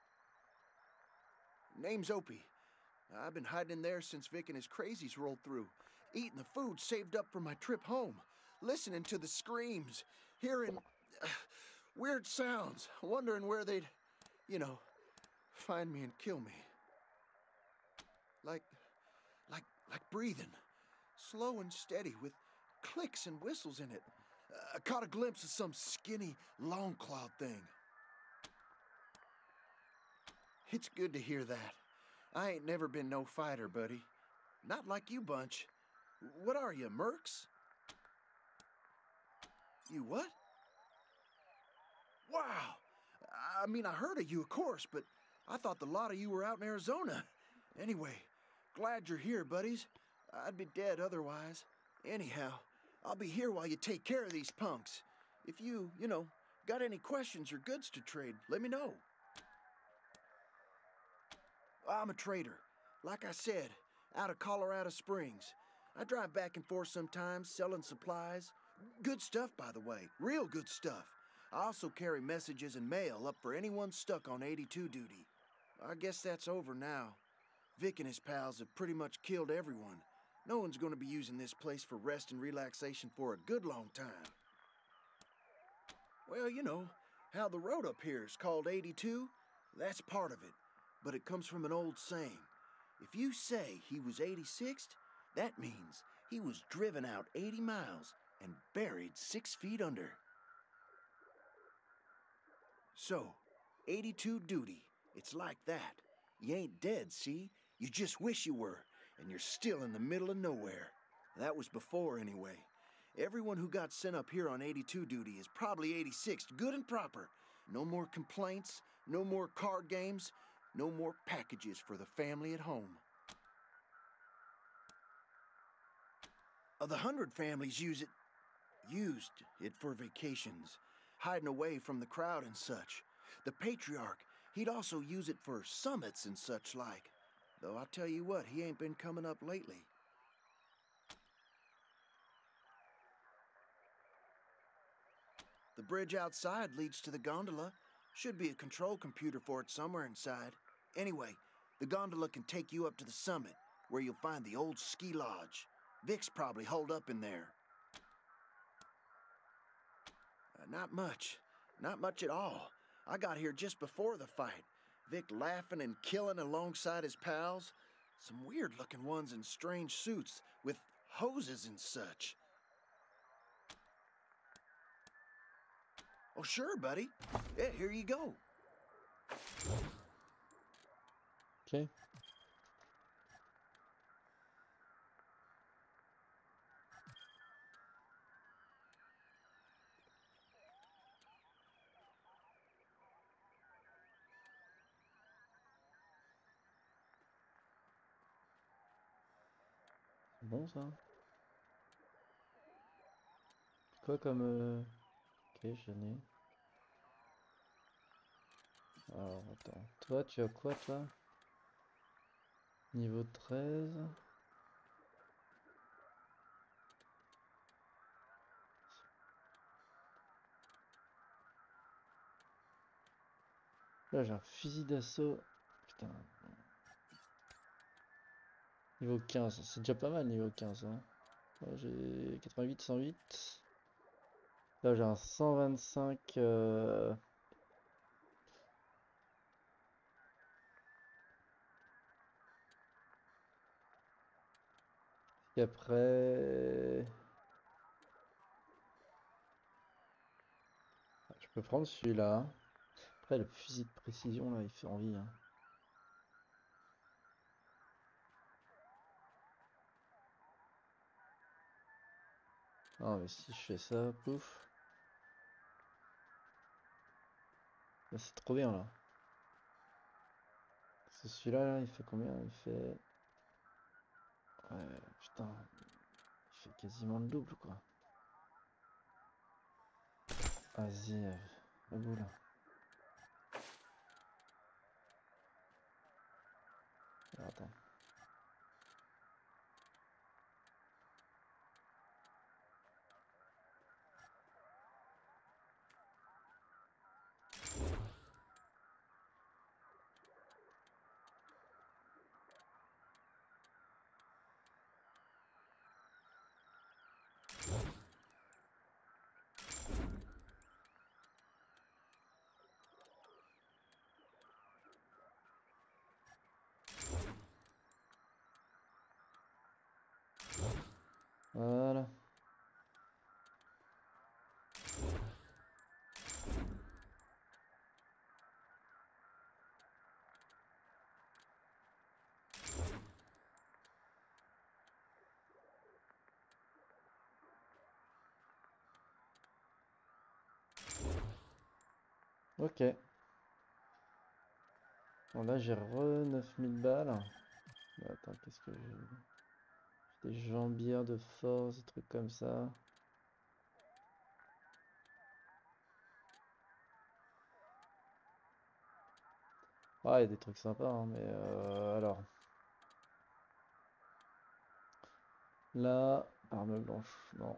Name's Opie. I've been hiding in there since Vic and his crazies rolled through, eating the food saved up for my trip home, listening to the screams, hearing uh, weird sounds, wondering where they'd, you know, find me and kill me. Like, like, like breathing, slow and steady with clicks and whistles in it. I caught a glimpse of some skinny, long cloud thing. It's good to hear that. I ain't never been no fighter, buddy. Not like you bunch. What are you, mercs? You what? Wow! I mean, I heard of you, of course, but I thought the lot of you were out in Arizona. Anyway, glad you're here, buddies. I'd be dead otherwise. Anyhow, I'll be here while you take care of these punks. If you, you know, got any questions or goods to trade, let me know. I'm a trader. Like I said, out of Colorado Springs. I drive back and forth sometimes, selling supplies. Good stuff, by the way. Real good stuff. I also carry messages and mail up for anyone stuck on eighty-two duty. I guess that's over now. Vic and his pals have pretty much killed everyone. No one's going to be using this place for rest and relaxation for a good long time. Well, you know, how the road up here is called eighty-two, that's part of it. But it comes from an old saying. If you say he was eighty-sixth, that means he was driven out eighty miles and buried six feet under. So, eighty-two duty, it's like that. You ain't dead, see? You just wish you were, and you're still in the middle of nowhere. That was before, anyway. Everyone who got sent up here on eighty-two duty is probably eighty-sixth, good and proper. No more complaints, no more card games, no more packages for the family at home. Uh, the hundred families use it, used it for vacations, hiding away from the crowd and such. The patriarch, he'd also use it for summits and such like. Though I tell you what, he ain't been coming up lately. The bridge outside leads to the gondola. Should be a control computer for it somewhere inside. Anyway, the gondola can take you up to the summit, where you'll find the old ski lodge. Vic's probably holed up in there. Uh, not much. Not much at all. I got here just before the fight. Vic laughing and killing alongside his pals. Some weird-looking ones in strange suits with hoses and such. Oh, sure, buddy. Yeah, here you go. Ok. C'est bon ça? Quoi comme... euh, Ok, j'en ai. Alors, attends. Toi, tu as quoi, toi? Niveau treize. Là, j'ai un fusil d'assaut. Putain. Niveau quinze. C'est déjà pas mal, niveau quinze. Hein. Là, j'ai quatre-vingt-huit, cent huit. Là, j'ai un cent vingt-cinq. Euh... Et après... Je peux prendre celui-là. Après, le fusil de précision, là, il fait envie. Hein. Ah, mais si je fais ça, pouf. Là, c'est trop bien, là. Parce que celui-là, là, il fait combien? Il fait... Ouais, putain. Il fait quasiment le double, quoi. Vas-y, euh, la boule. Alors, attends. Voilà. Ok. Bon, là, j'ai re neuf mille balles. Mais attends, qu'est-ce que j'ai? Des jambières de force, des trucs comme ça. Ah, il y a des trucs sympas, hein, mais euh, alors. Là, arme blanche, non.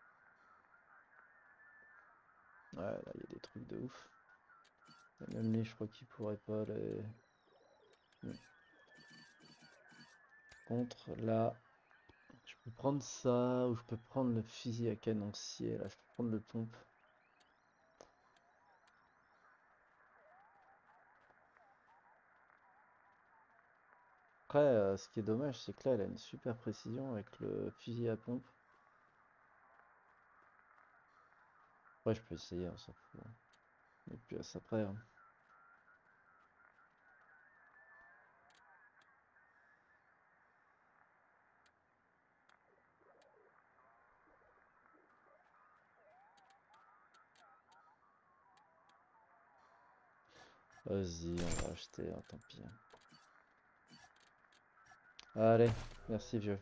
Ouais, là, il y a des trucs de ouf. Et même les, je crois qu'ils pourraient pas les... Hmm. Contre, là, je peux prendre ça, ou je peux prendre le fusil à canoncier, là, je peux prendre le pompe. Après, euh, ce qui est dommage, c'est que là, elle a une super précision avec le fusil à pompe. Ouais, je peux essayer, on s'en fout. Et puis à ça après. Hein. Vas-y, on va acheter, hein, tant pis. Hein. Allez, merci vieux.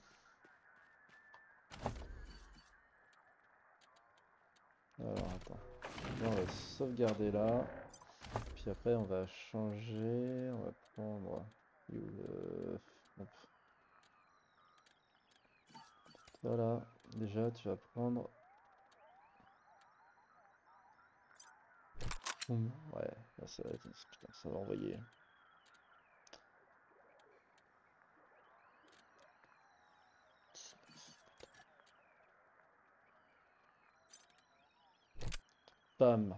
Alors attends. Là, on va sauvegarder là. Puis après on va changer. On va prendre. Il est où le... Hop. Voilà. Déjà tu vas prendre. Boum. Ouais, là, ça va être... Putain, ça va envoyer. Bam.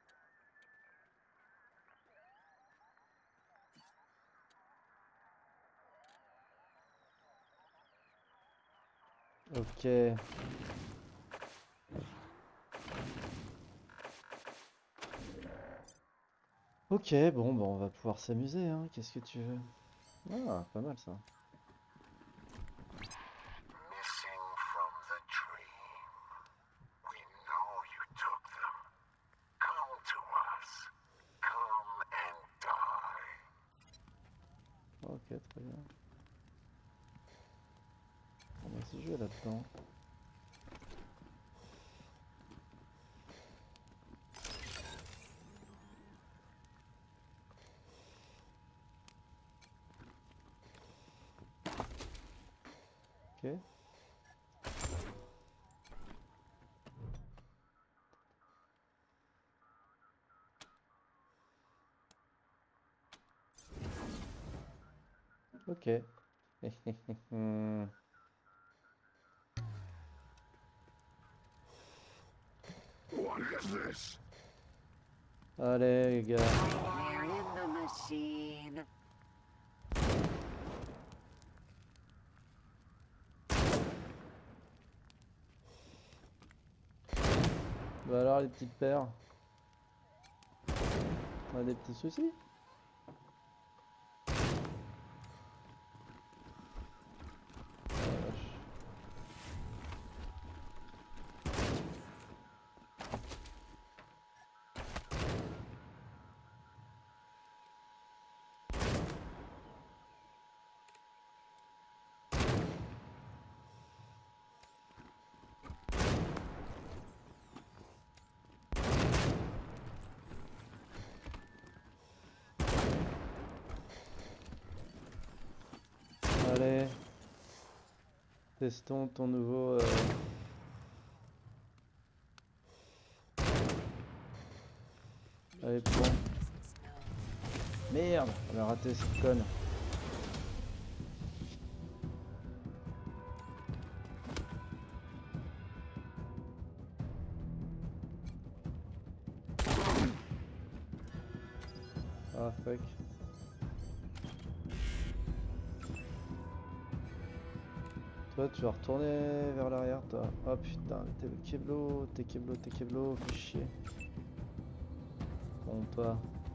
Ok. Ok, bon, bah on va pouvoir s'amuser, hein. Qu'est-ce que tu veux? Ah, pas mal ça. Missing from the dream. We know you took them. Come to us. Come and die. Ok, très bien. On va se jouer là-dedans. Ok. Ok. What is this? Allez, les gars. We're in the machine. Bah alors, les petits pères. On a des petits soucis? Allez, testons ton nouveau... Euh... Allez, bon. Merde, on a raté cette conne. Ah, fuck. Toi, tu vas retourner vers l'arrière, toi. Oh putain, t'es le Keblo, t'es Keblo, t'es Keblo, fais chier. Bon, toi.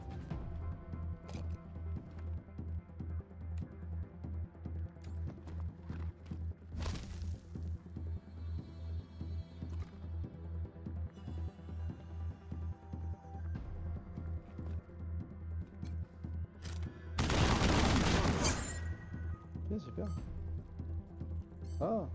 Ok, super. Ah.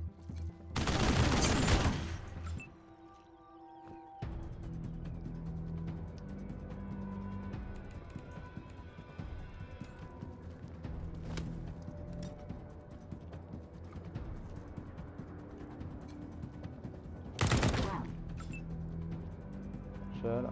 Voilà.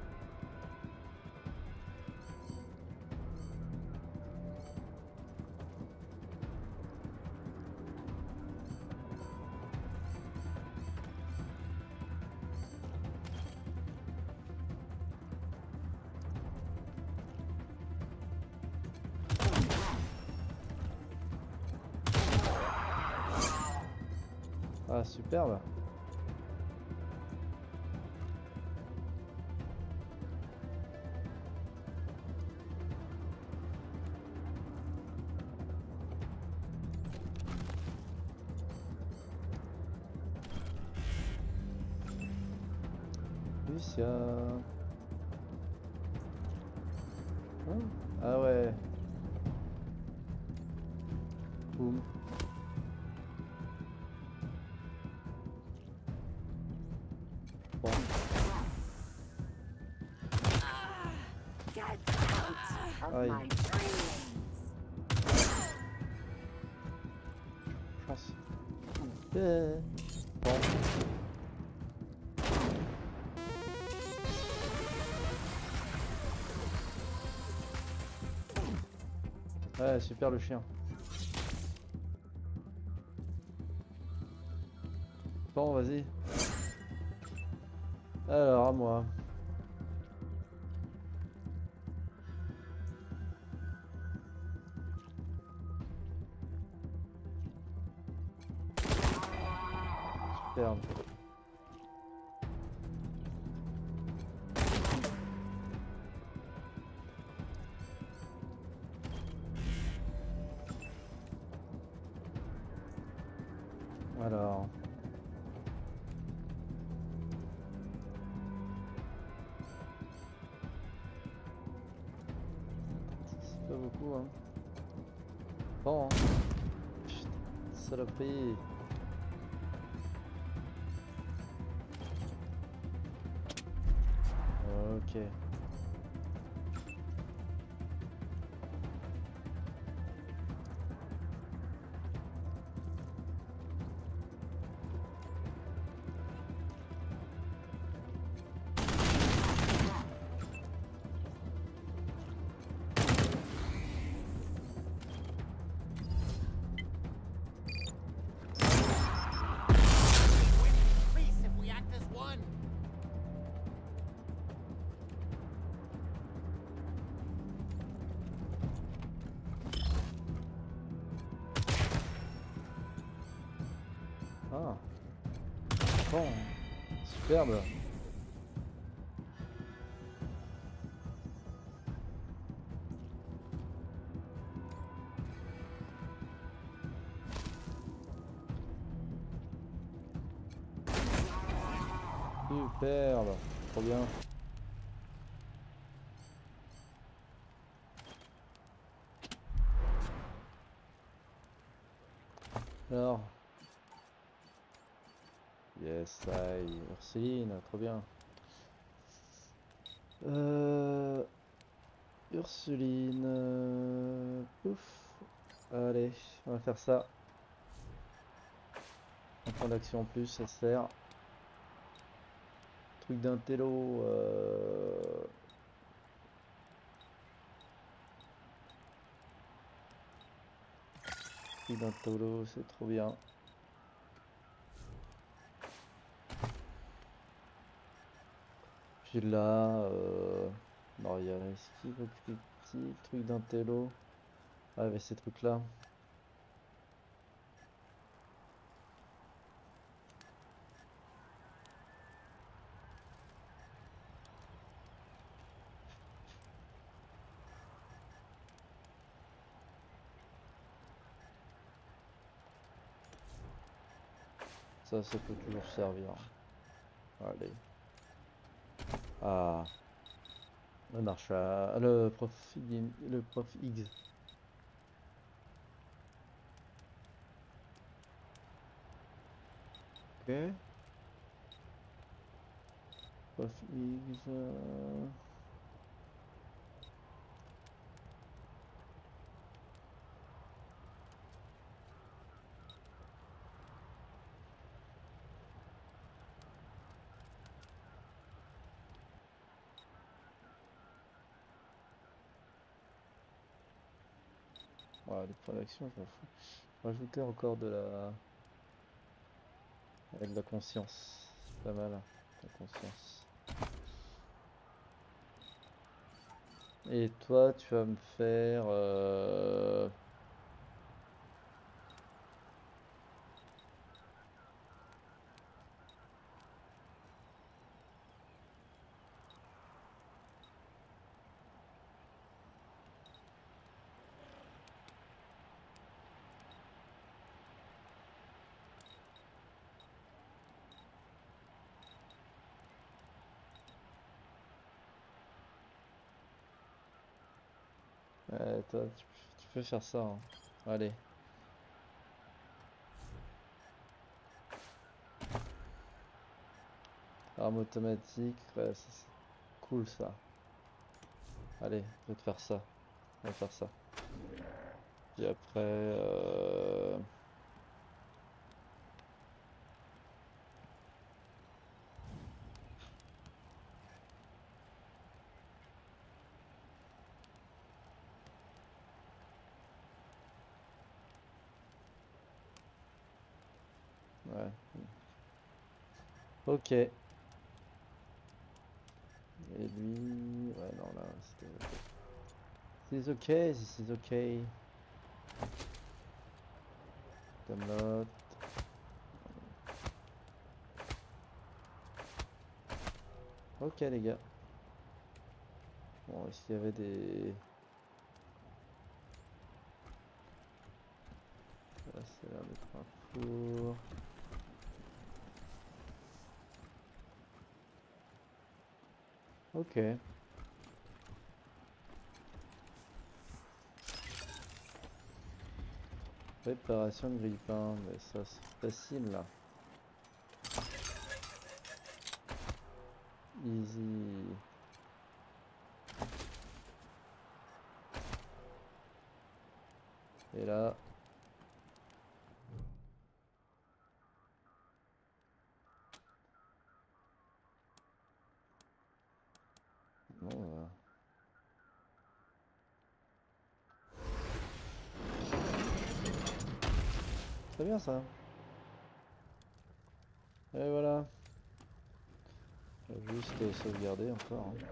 Ah, superbe. Lucia. Hein? Ah ouais. Boum. Bon. Aïe. Chance. Euh. Bon. Ouais, super le chien. Bon, vas-y. Alors, à moi. Superbe. Alors. C'est pas beaucoup, hein. Bon, hein. Putain, saloperie. Ok. Increase if we act as one. Ah. Bon. Superbe. Superbe. Trop bien. Alors. Yes, I. Ursuline, trop bien. Euh... Ursuline. euh, Pouf. Allez, on va faire ça. Un point d'action en plus, ça sert. Truc d'un télo. Euh... Truc d'un télo, c'est trop bien. Puis là, euh... non, il y a esquive objectif, truc d'un télo. Ah, mais ces trucs là. Ça, ça peut toujours servir. Allez. Ah. Le marcha. Le prof. Le prof X. Ok. Prof X. euh, Voilà, les points d'action, je m'en fous. Rajouter encore de la. Avec de la conscience. C'est pas mal, la conscience. Et toi, tu vas me faire. Euh... Ouais, toi, tu, tu peux faire ça, hein. Allez. Arme automatique, ouais, ça, c'est cool ça. Allez, je vais te faire ça. On va faire ça. Puis après, euh... Ouais. Ok. Et lui... Ouais, non, là, c'était... This is okay, this is okay. Camelot. Ok, les gars. Bon, est-ce qu'il y avait des... Là, ça a l'air d'être un four. Ok. Réparation de grille-pain, mais ça c'est facile là. Easy. Et là. Non, euh... Très bien ça. Et voilà. Je vais juste euh, sauvegarder encore. Hein.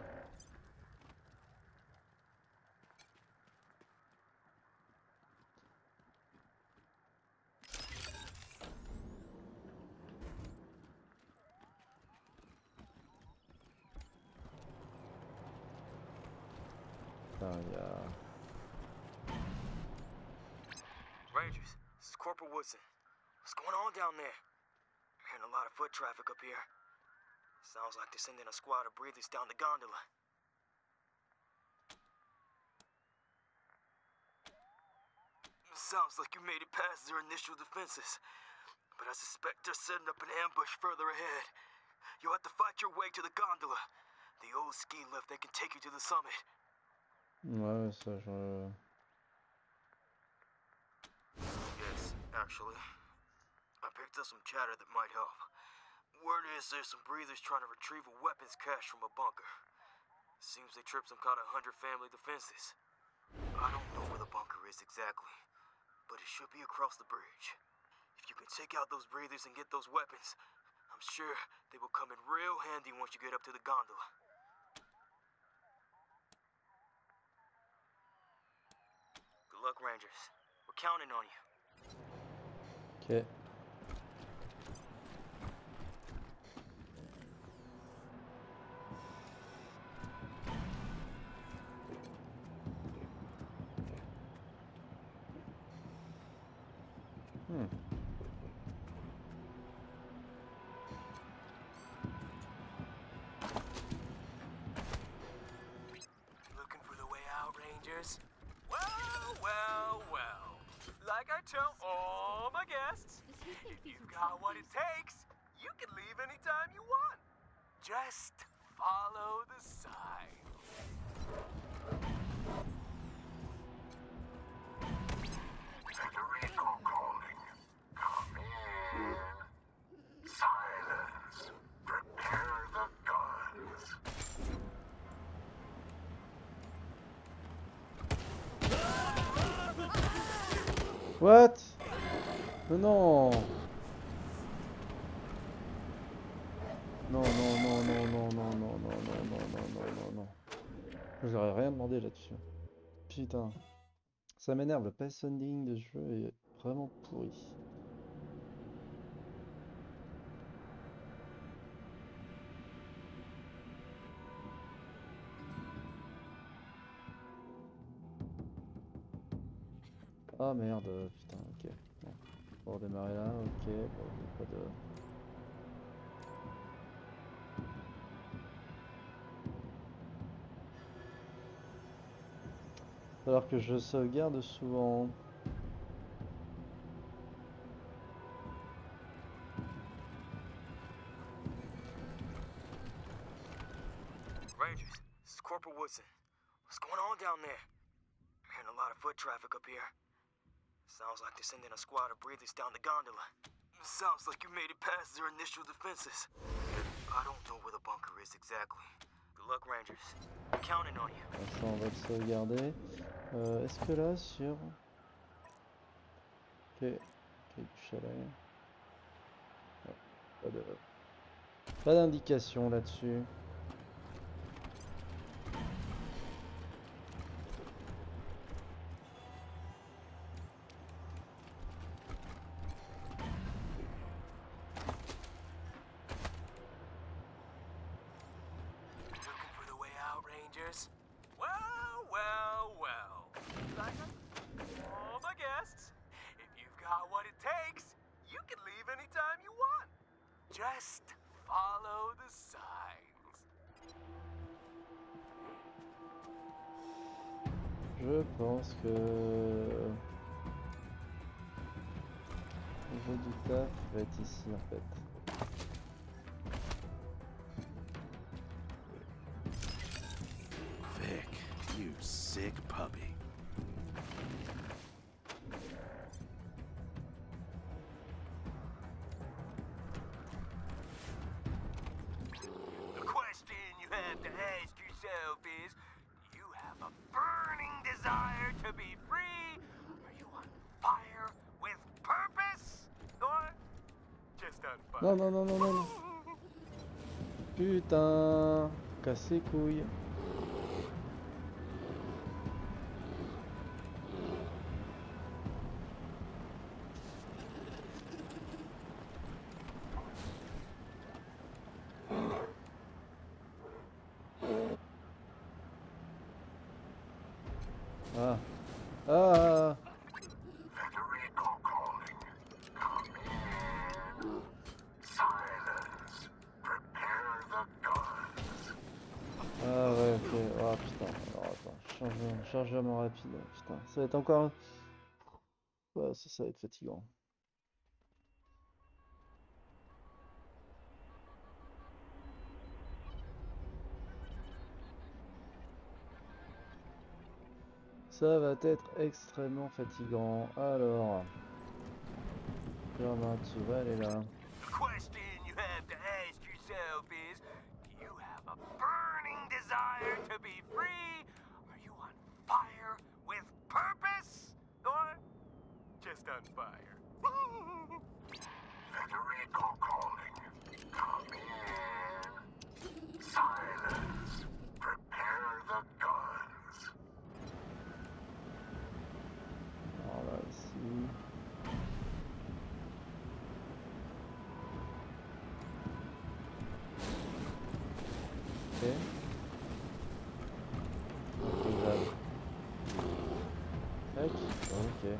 Putain, il y a... Rangers, this is Corporal Woodson. What's going on down there? I'm hearing a lot of foot traffic up here. Sounds like they're sending a squad of breathers down the gondola. Sounds like you made it past their initial defenses. But I suspect they're setting up an ambush further ahead. You'll have to fight your way to the gondola. The old ski lift that can take you to the summit. Ouais, ça je... Yes, actually. I picked up some chatter that might help. Word is there's some breathers trying to retrieve a weapons cache from a bunker. Seems they tripped some kind of hundred family defenses. I don't know where the bunker is exactly, but it should be across the bridge. If you can take out those breathers and get those weapons, I'm sure they will come in real handy once you get up to the gondola. Good luck, Rangers. We're counting on you. Ok. Hmm. Looking for the way out, Rangers? Well, well, well. Like I tell all my guests, if you've got what it takes, you can leave anytime you want. Just follow the sign. Federico calling. Come in. Silence. Prepare the guns. What? Mais non. Non, non, non, non, non, non, non, non, non, non, non, non, non, non. J'aurais rien demandé là-dessus. Putain. Ça m'énerve, le pace ending de jeu est vraiment pourri. Ah merde, putain, ok. Bon. Pour redémarrer là, ok, bon, j'ai pas de... Alors que je sauvegarde souvent. Rangers, this is Corporal Woodson. What's going on down there? I'm hearing a lot of foot traffic up here. Sounds like they're sending a squad of breathers down the gondola. Sounds like you made it past their initial defenses. I don't know where the bunker is exactly. Good luck, Rangers. I'm counting on you. Ça, on va le sauvegarder. Euh, Est-ce que là, sur... Ok, ok, du chalet. Pas de... Pas d'indication là-dessus. Looking for the way out, Rangers? Well, well, well. Like all my guests, if you've got what it takes, you can leave anytime you want. Just follow the signs. Je pense que... Le niveau du taf va être ici en fait. Vic, you sick puppy. The question you have to ask yourself is, you have a burning desire to be free? Are you on fire with purpose? Or just on fire? Non, non, non, non, non, non. Putain, casse les couilles. Ah. Ah. Federico calling. Come in. Silence. Prepare the guns. Ah ouais, ok. Ah putain. Alors attends, chargement, chargement rapide. Putain, ça va être encore... Ouais, ça, ça va être fatigant. Ça va être extrêmement fatigant. Alors... Germain, tu vas aller là. The question you have to ask yourself is, do you have a burning desire to be free? Are you on fire with purpose? Or just on fire? Federico calling. Come in. Silence. Prepare the guns. Alors là, ici... Ok. Intégrable. Tac. Ok.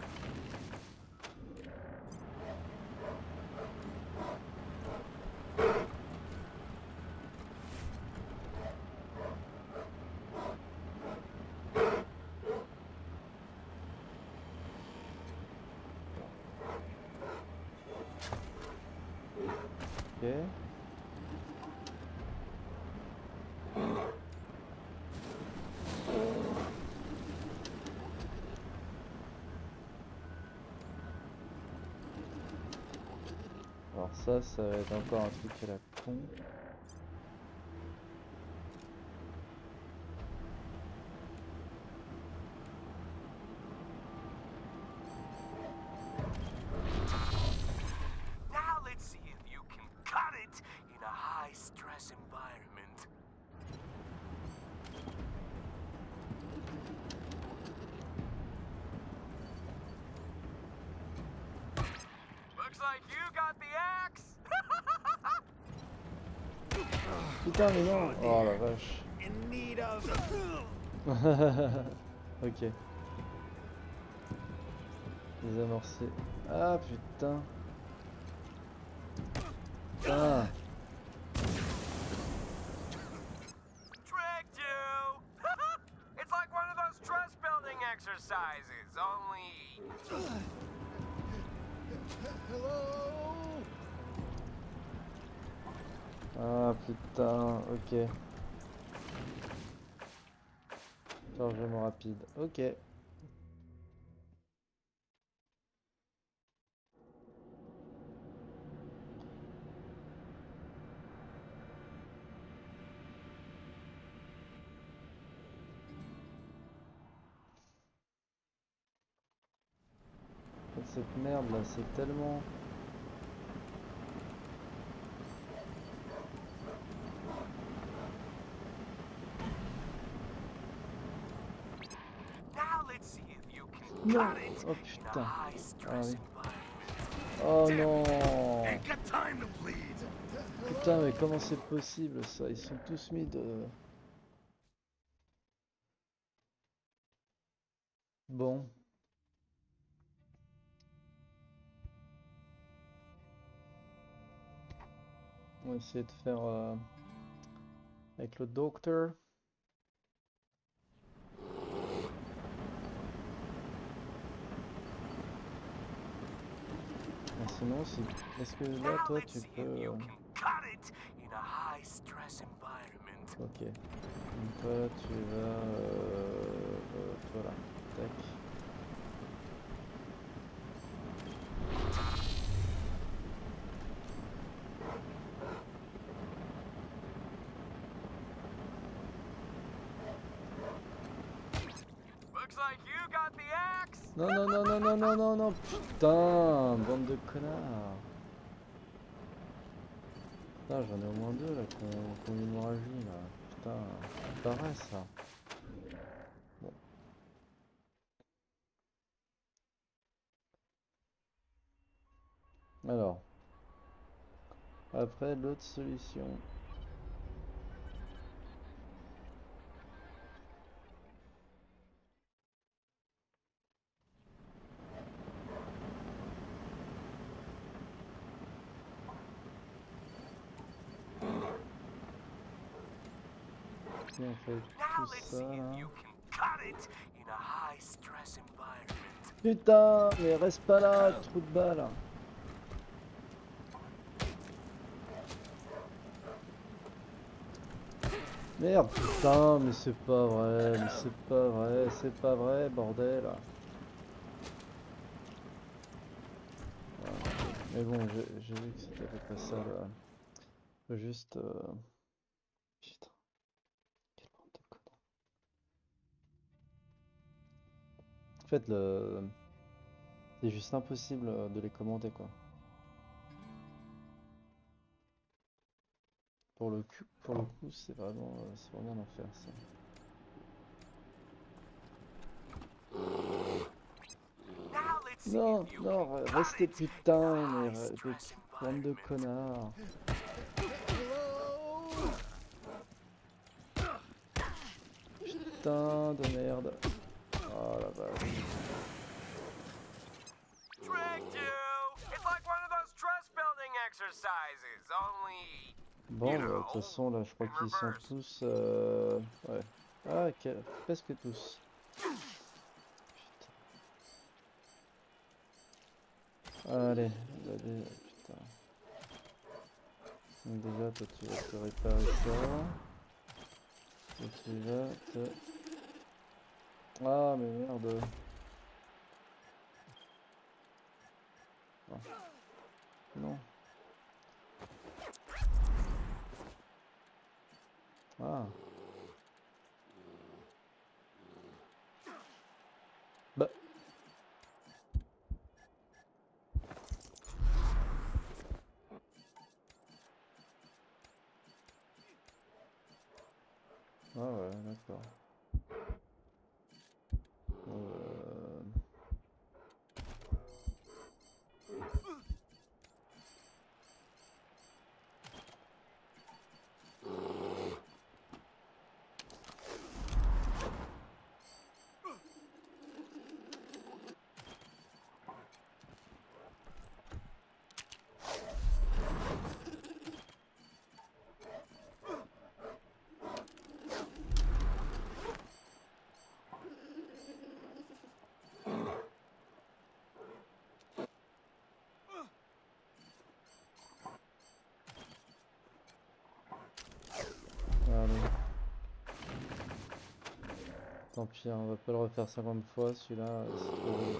Ok. Alors ça, ça va être encore un truc à la con. Now let's see if you can cut it in a high-stress environment. Looks like you got the axe. Putain mais non. Oh la vache. In need of. Ok. Désamorcer. Ah putain. Putain. Tricked you. It's like one of those trust building exercises, only. Ah putain, ok. Chargement rapide, ok. Cette merde là, c'est tellement... let's see if you can Non. cut it Oh in a putain. high Ah stress oui. environment. Oh non. Ain't got time to bleed. Putain, mais comment c'est possible ça? Ils sont tous mis de... Bon. On va essayer de faire euh, avec le docteur. Ah, sinon, si... est-ce que là, Now toi, let's tu see peux... if you euh, can cut it in a high stress environment. Ok. Donc toi, là, tu vas... Euh... euh, voilà. Tac. Looks like you got the axe. Non, non, non, non, non, non, non, non, putain, bande de connards. Putain, j'en ai au moins deux là qui ont qui ont une hémorragie là. Putain, c'est pareil ça. Bon. Alors, après l'autre solution. Si on fait Now tout let's ça see là. if you can cut it in a high stress environment. Putain, mais reste pas là, trou de balle. Merde, putain, mais c'est pas vrai, mais c'est pas vrai, c'est pas vrai, bordel. Voilà. Mais bon, j'ai j'ai vu que c'était à peu près ça là. Faut juste... Euh... Putain, quelle bande de connards. En fait, le... c'est juste impossible euh, de les commander quoi. Pour le coup, pour le coup, c'est vraiment, euh, c'est vraiment l'enfer ça. Now let's see Non, if you non, can re- cut restez it putain, in a mais high re- des stress bande de environment. connards. Putain de merde. Oh la vache. Tricked you. It's like one of those trust building exercises, only Bon, you bah, de know, toute façon, là, je crois in qu'ils sont reverse. tous... Euh... Ouais. Ah, ok, presque tous. Putain. Allez, là, dé- putain. Donc déjà, toi, tu vas te réparer ça. Et tu vas te... Ah, mais merde. Non. Non. Ah. Bah. Ah ouais, d'accord. Euh... Allez. Tant pis, on va pas le refaire cinquante fois, celui-là, c'est trop horrible.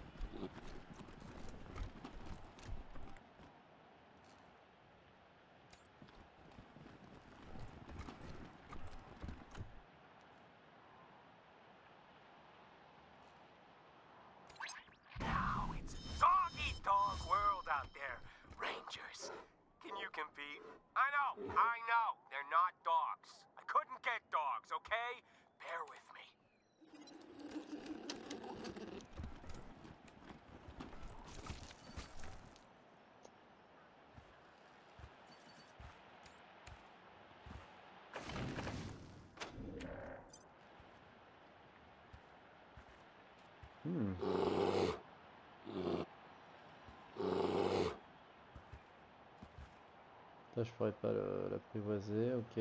Now it's a dog-eat-dog world out there, Rangers. Can you compete? I know, I know, they're not dogs. I couldn't get dogs, okay? Bear with me. Hmm. Ça, je pourrais pas le- l'apprivoiser, ok.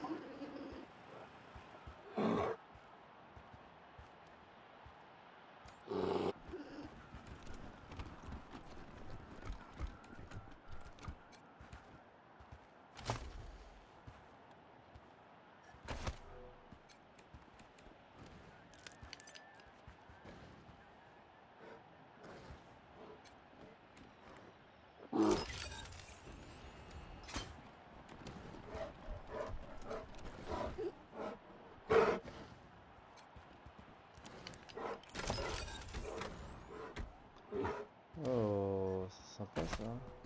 Oh, c'est sympa ça.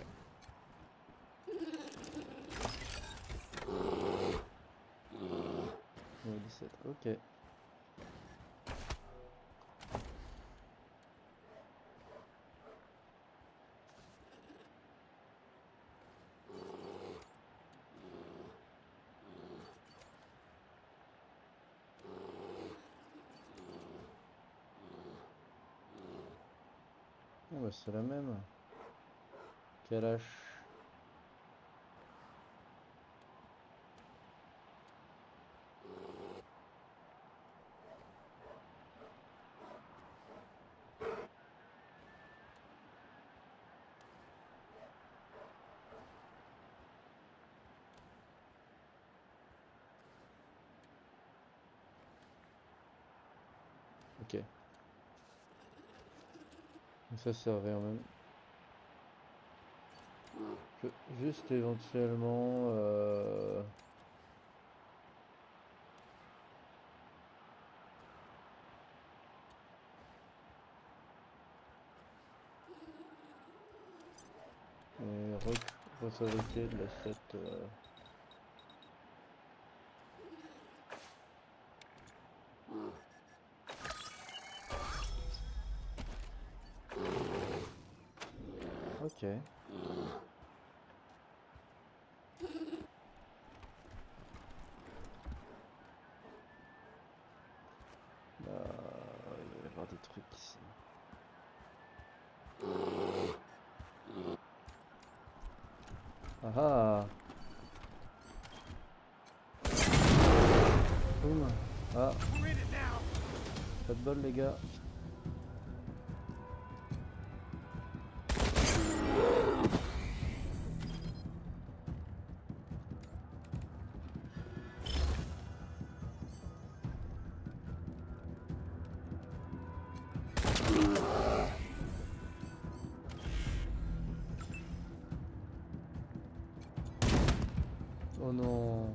Niveau dix-sept, ok. Oh, bah, c'est la même. Kalash. Ok. Donc ça servait en même. Je- Juste éventuellement. Euh... et re- refabriquer de l'asset. Euh... Ok. Bah, il va y avoir des trucs ici. Ah ah. Boum. Ah. Pas de bol les gars. Oh non.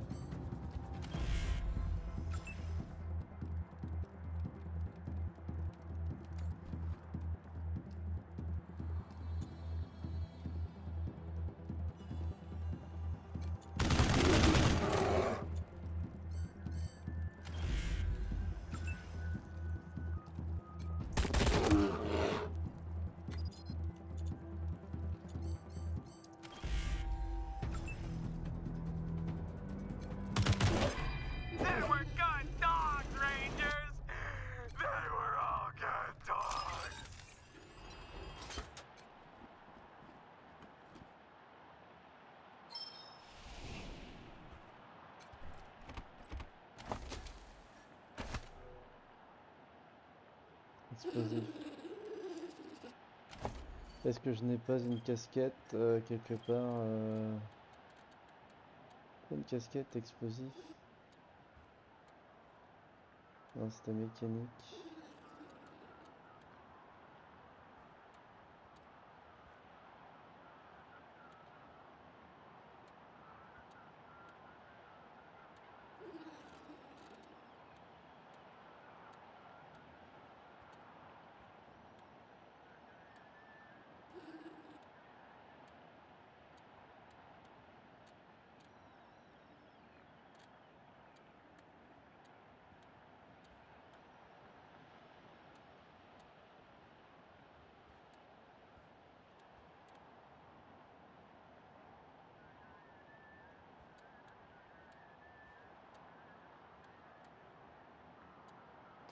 They were good dogs, Rangers! They were all good dogs! Explosif. Est-ce que je n'ai pas une casquette euh, quelque part euh... Une casquette explosif? Non, c'était mécanique.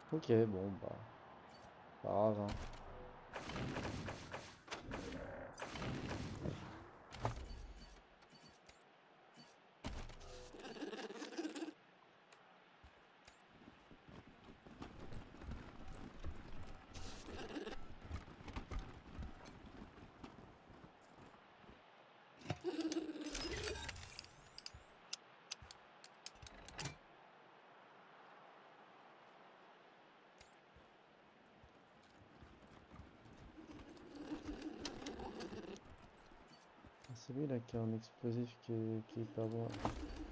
Ok, bon, bah, pas grave, hein. C'est lui là qui a un explosif qui est, qui est hyper bon. Là.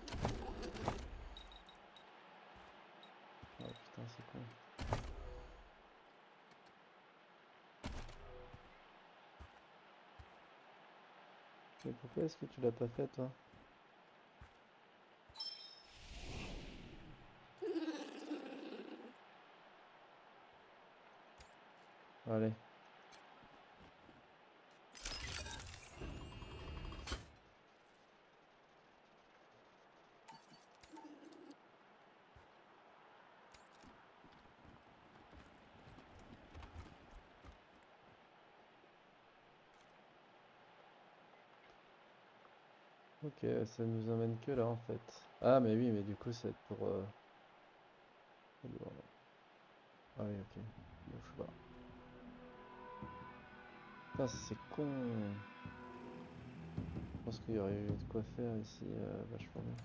Oh putain, c'est con. Mais pourquoi est-ce que tu l'as pas fait toi? Allez. Ok, ça nous emmène que là en fait. Ah mais oui, mais du coup c'est pour... Euh... Ah oui, ok. Bouge pas. Putain, c'est con. Je pense qu'il y aurait eu de quoi faire ici, euh, vachement bien.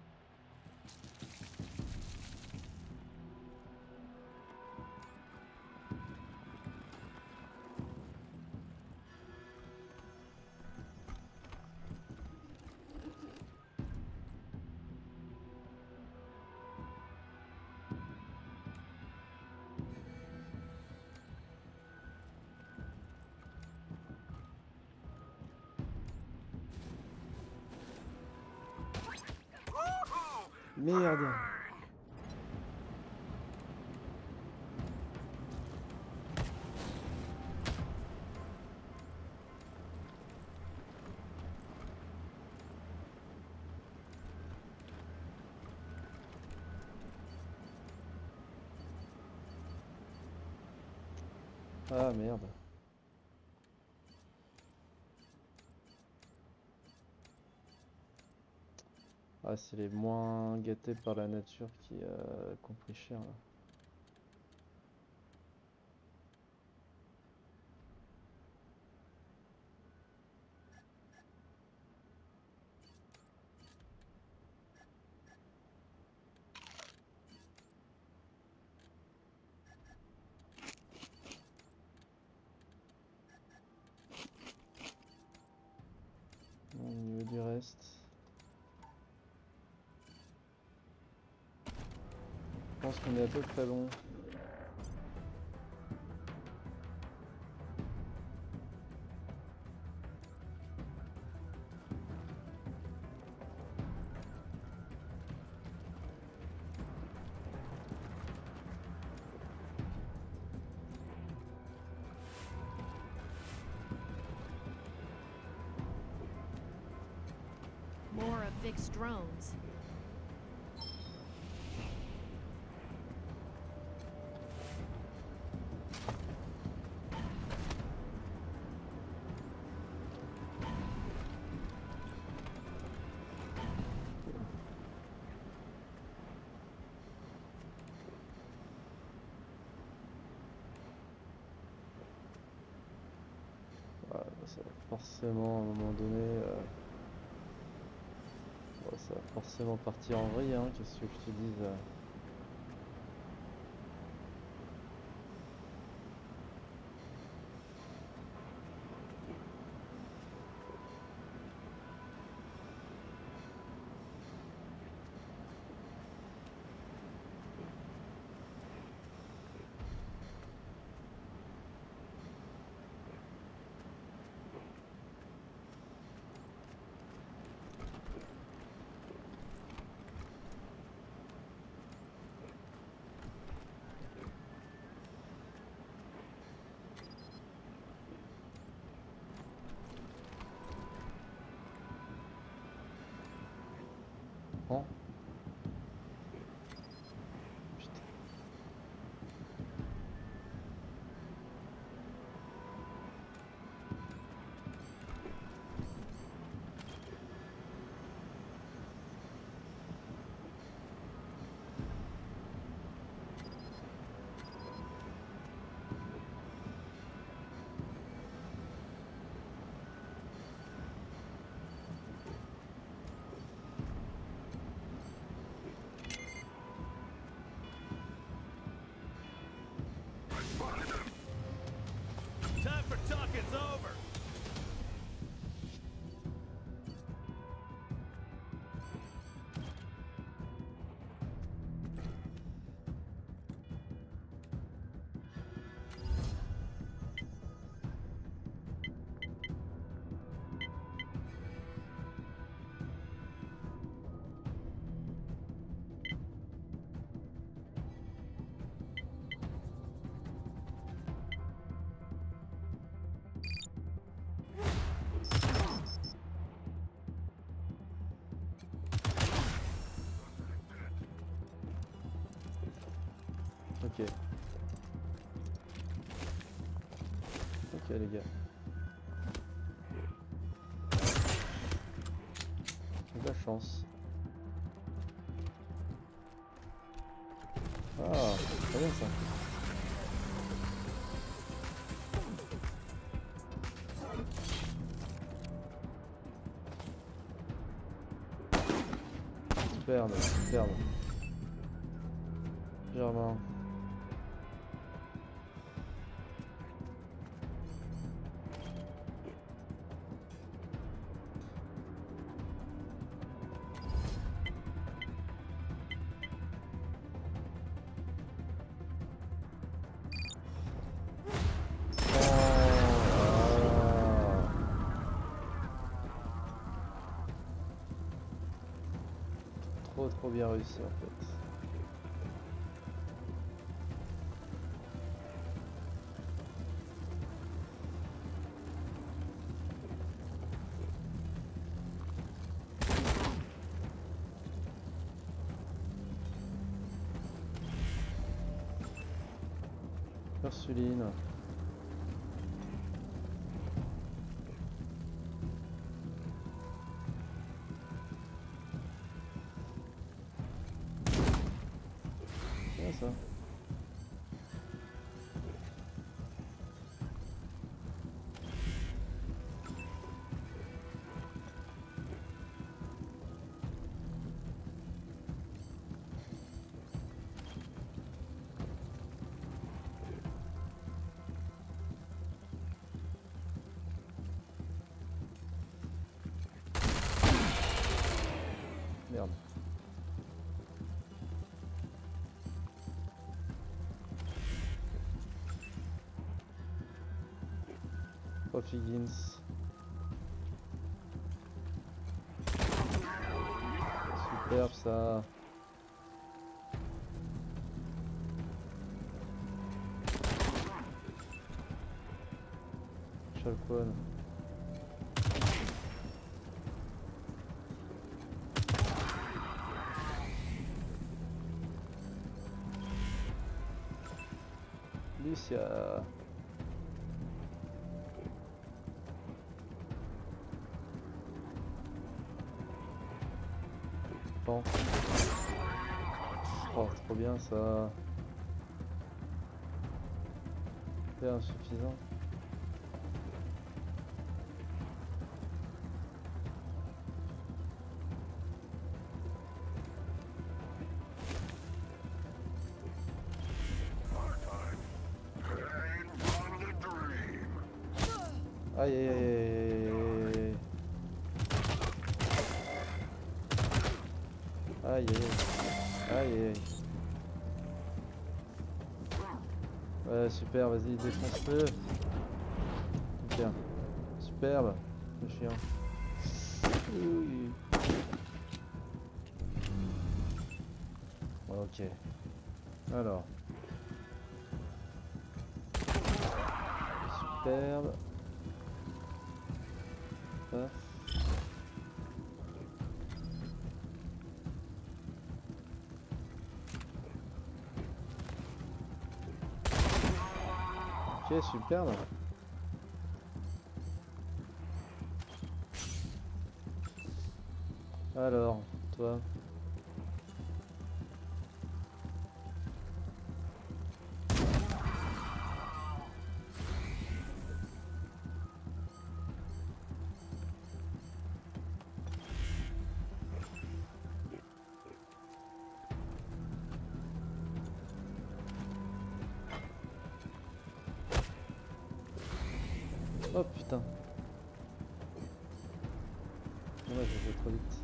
Merde. Ah merde. Ah, c'est les moins gâtés par la nature qui, euh, qui ont pris cher là. Bon, au niveau du reste, je pense qu'on est à peu près bon. More of Vic's drones. Ouais, bah, ça va forcément à un moment donné, euh, bon, ça va forcément partir en vrille, hein, qu'est-ce que je te dise. euh. Prends. Putain. Ok. Ok les gars. J'ai de la chance. Ah, très bien ça. Superbe, superbe. Germain. Trop trop bien réussi en fait. Ursuline. Bien ça. Merde. Prof Higgins. Superbe ça. Chalcone. Lucia. Bon. Oh, trop bien ça. C'est insuffisant. Aïe aïe aïe aïe aïe aïe aïe aïe aïe. Ouais super, vas-y défonce-le. Super. Superbe, le chien. Oui. Ok. Alors. Superbe. Paf. Ok, superbe. Alors, toi. Oh putain. Ouais, j'ai fait trop vite.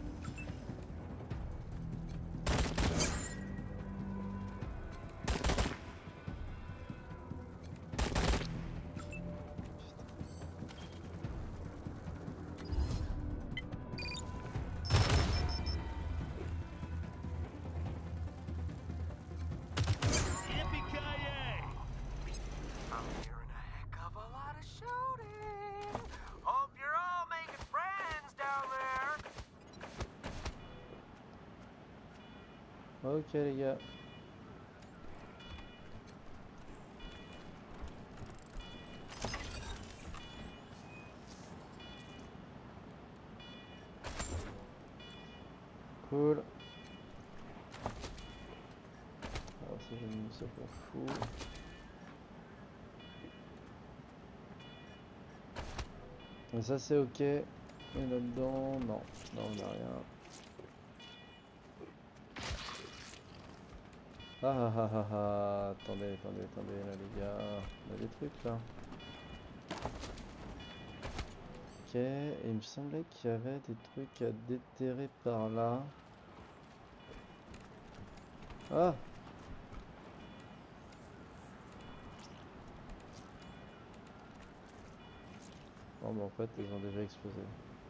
Ok les gars. Cool. Alors ça j'ai mis ça pour fou. Et ça c'est ok. Et là-dedans, non, non on n'a rien. Ah ah ah ah ah, attendez, attendez, attendez là les gars, on a des trucs là. Ok, et il me semblait qu'il y avait des trucs à déterrer par là. Ah! Non mais en fait ils ont déjà explosé.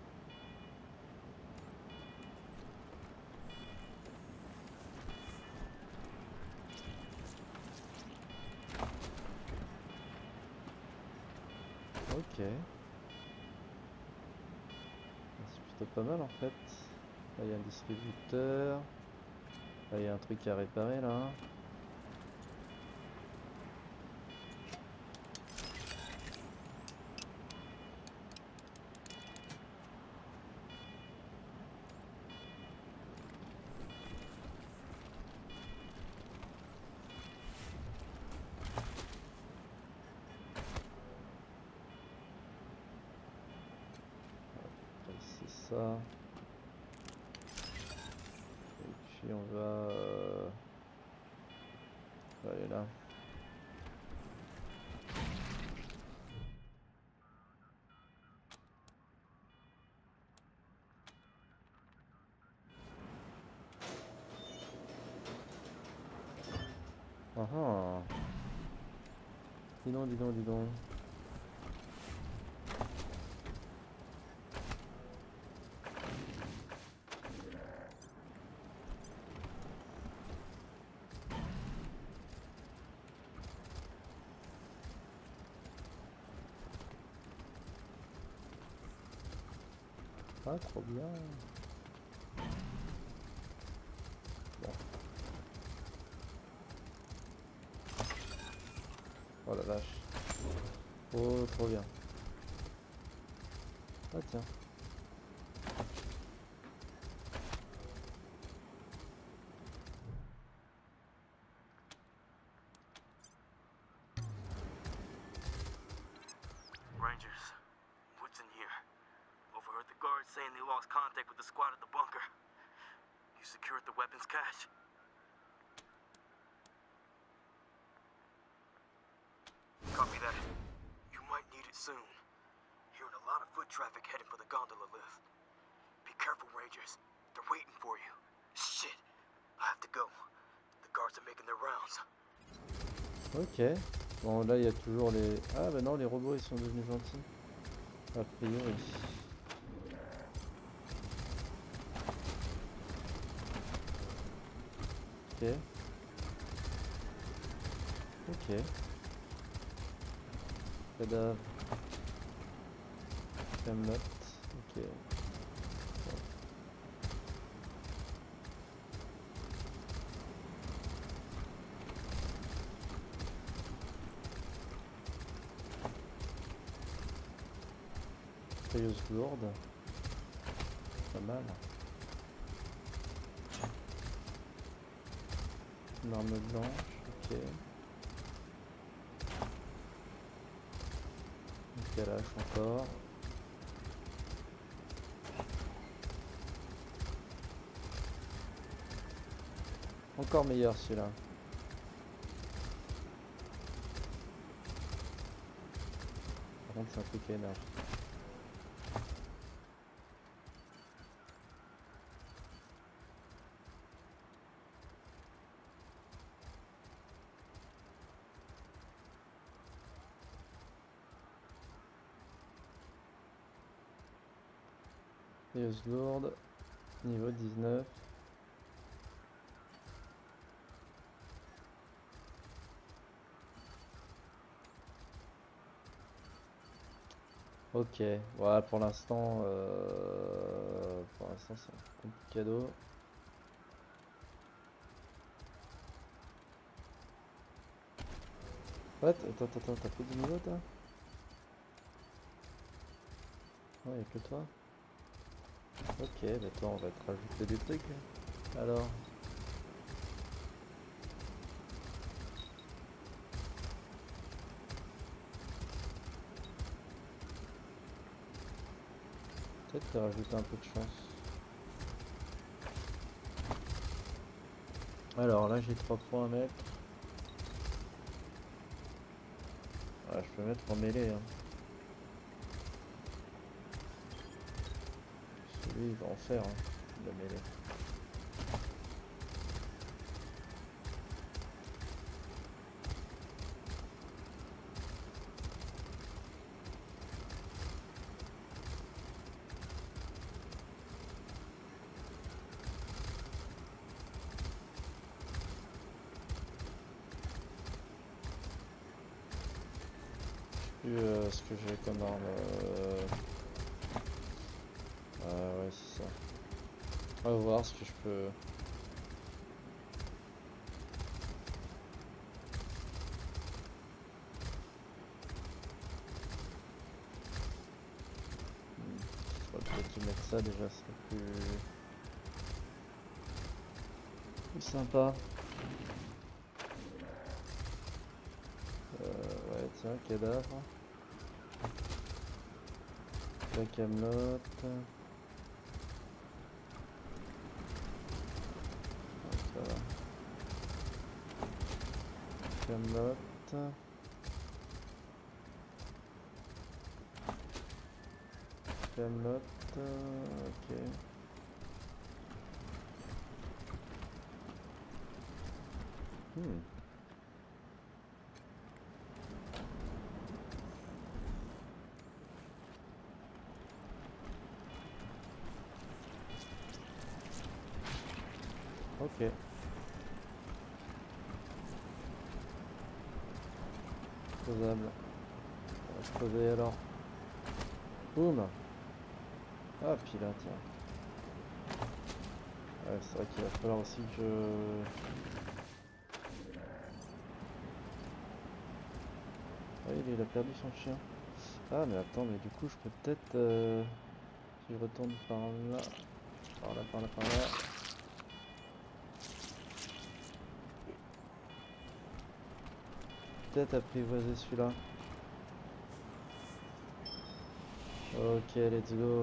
Ok. C'est plutôt pas mal en fait. Là il y a un distributeur. Là il y a un truc à réparer là. C'est ça. Et puis on va, euh... on va aller là. Ah ah. Dis donc, dis donc, dis donc. Ah, trop bien. Bon. Oh la vache. Oh, trop bien. Ah tiens. Rangers, what's in here? Overheard the guards saying they lost contact with the squad at the bunker. You secured the weapons cache? Copy that. You might need it soon. Hearing a lot of foot traffic heading for the gondola lift. Be careful, Rangers. They're waiting for you. Shit. I have to go. The guards are making their rounds. Ok. Bon là il y a toujours les... Ah bah non, les robots ils sont devenus gentils. A priori. Ok. Ok. Cadavre. Camelot. Ok. Feuilleuse lourde. Pas mal. Une arme blanche, ok. Une calache encore. Encore meilleur celui-là. Par contre c'est un truc à énergie. Feuilleuse lourde, niveau dix-neuf. Ok, voilà pour l'instant, euh, pour l'instant c'est un petit cadeau. What? Attends, attends, attends, t'as plus de niveau toi? Ouais, y'a que toi. Ok, bah toi on va te rajouter des trucs. Alors. Peut-être te rajouter un peu de chance. Alors là j'ai trois points à mettre. Ah, je peux mettre en mêlée. Hein. Celui il va en faire, hein, la mêlée. Euh, ce que j'ai comme arme. Euh... Euh, ouais, c'est ça. On va voir ce que je peux. Hmm. Je crois que peut-être te mettre ça déjà, c'est plus. plus sympa. Euh, ouais, tiens, cadavre. La camelote. Ça va. Camelote. Camelote. Ok. Hmm. Ok. Faisable. On va se poser alors. Boum. Ah, puis là, tiens. Ouais, c'est vrai qu'il va falloir aussi que je... Ah, il, il a perdu son chien. Ah, mais attends, mais du coup, je peux peut-être... Euh... Si je retourne par là... Par là, par là, par là... Peut-être apprivoiser celui-là. Ok, let's go.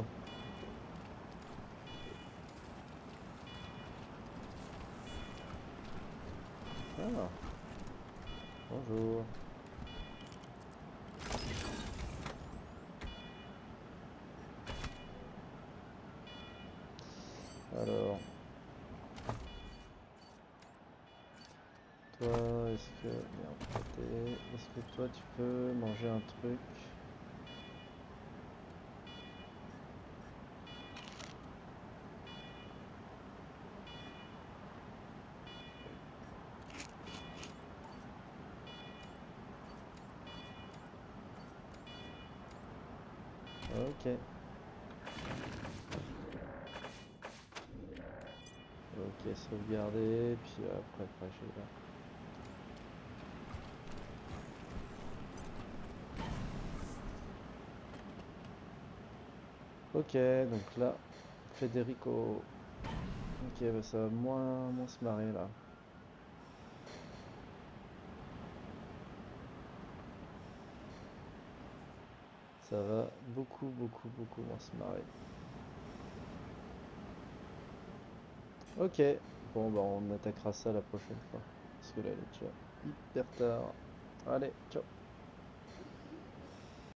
Ah. Bonjour. Alors. Toi, est-ce que... Merde, t'es- est-ce que toi tu peux manger un truc? Ok. Ok, sauvegarder, puis après, après, je vais là. Ok, donc là, Federico. Ok, bah ça va moins, moins se marrer là. Ça va beaucoup, beaucoup, beaucoup moins se marrer. Ok, bon bah on attaquera ça la prochaine fois. Parce que là il est déjà hyper tard. Allez, ciao.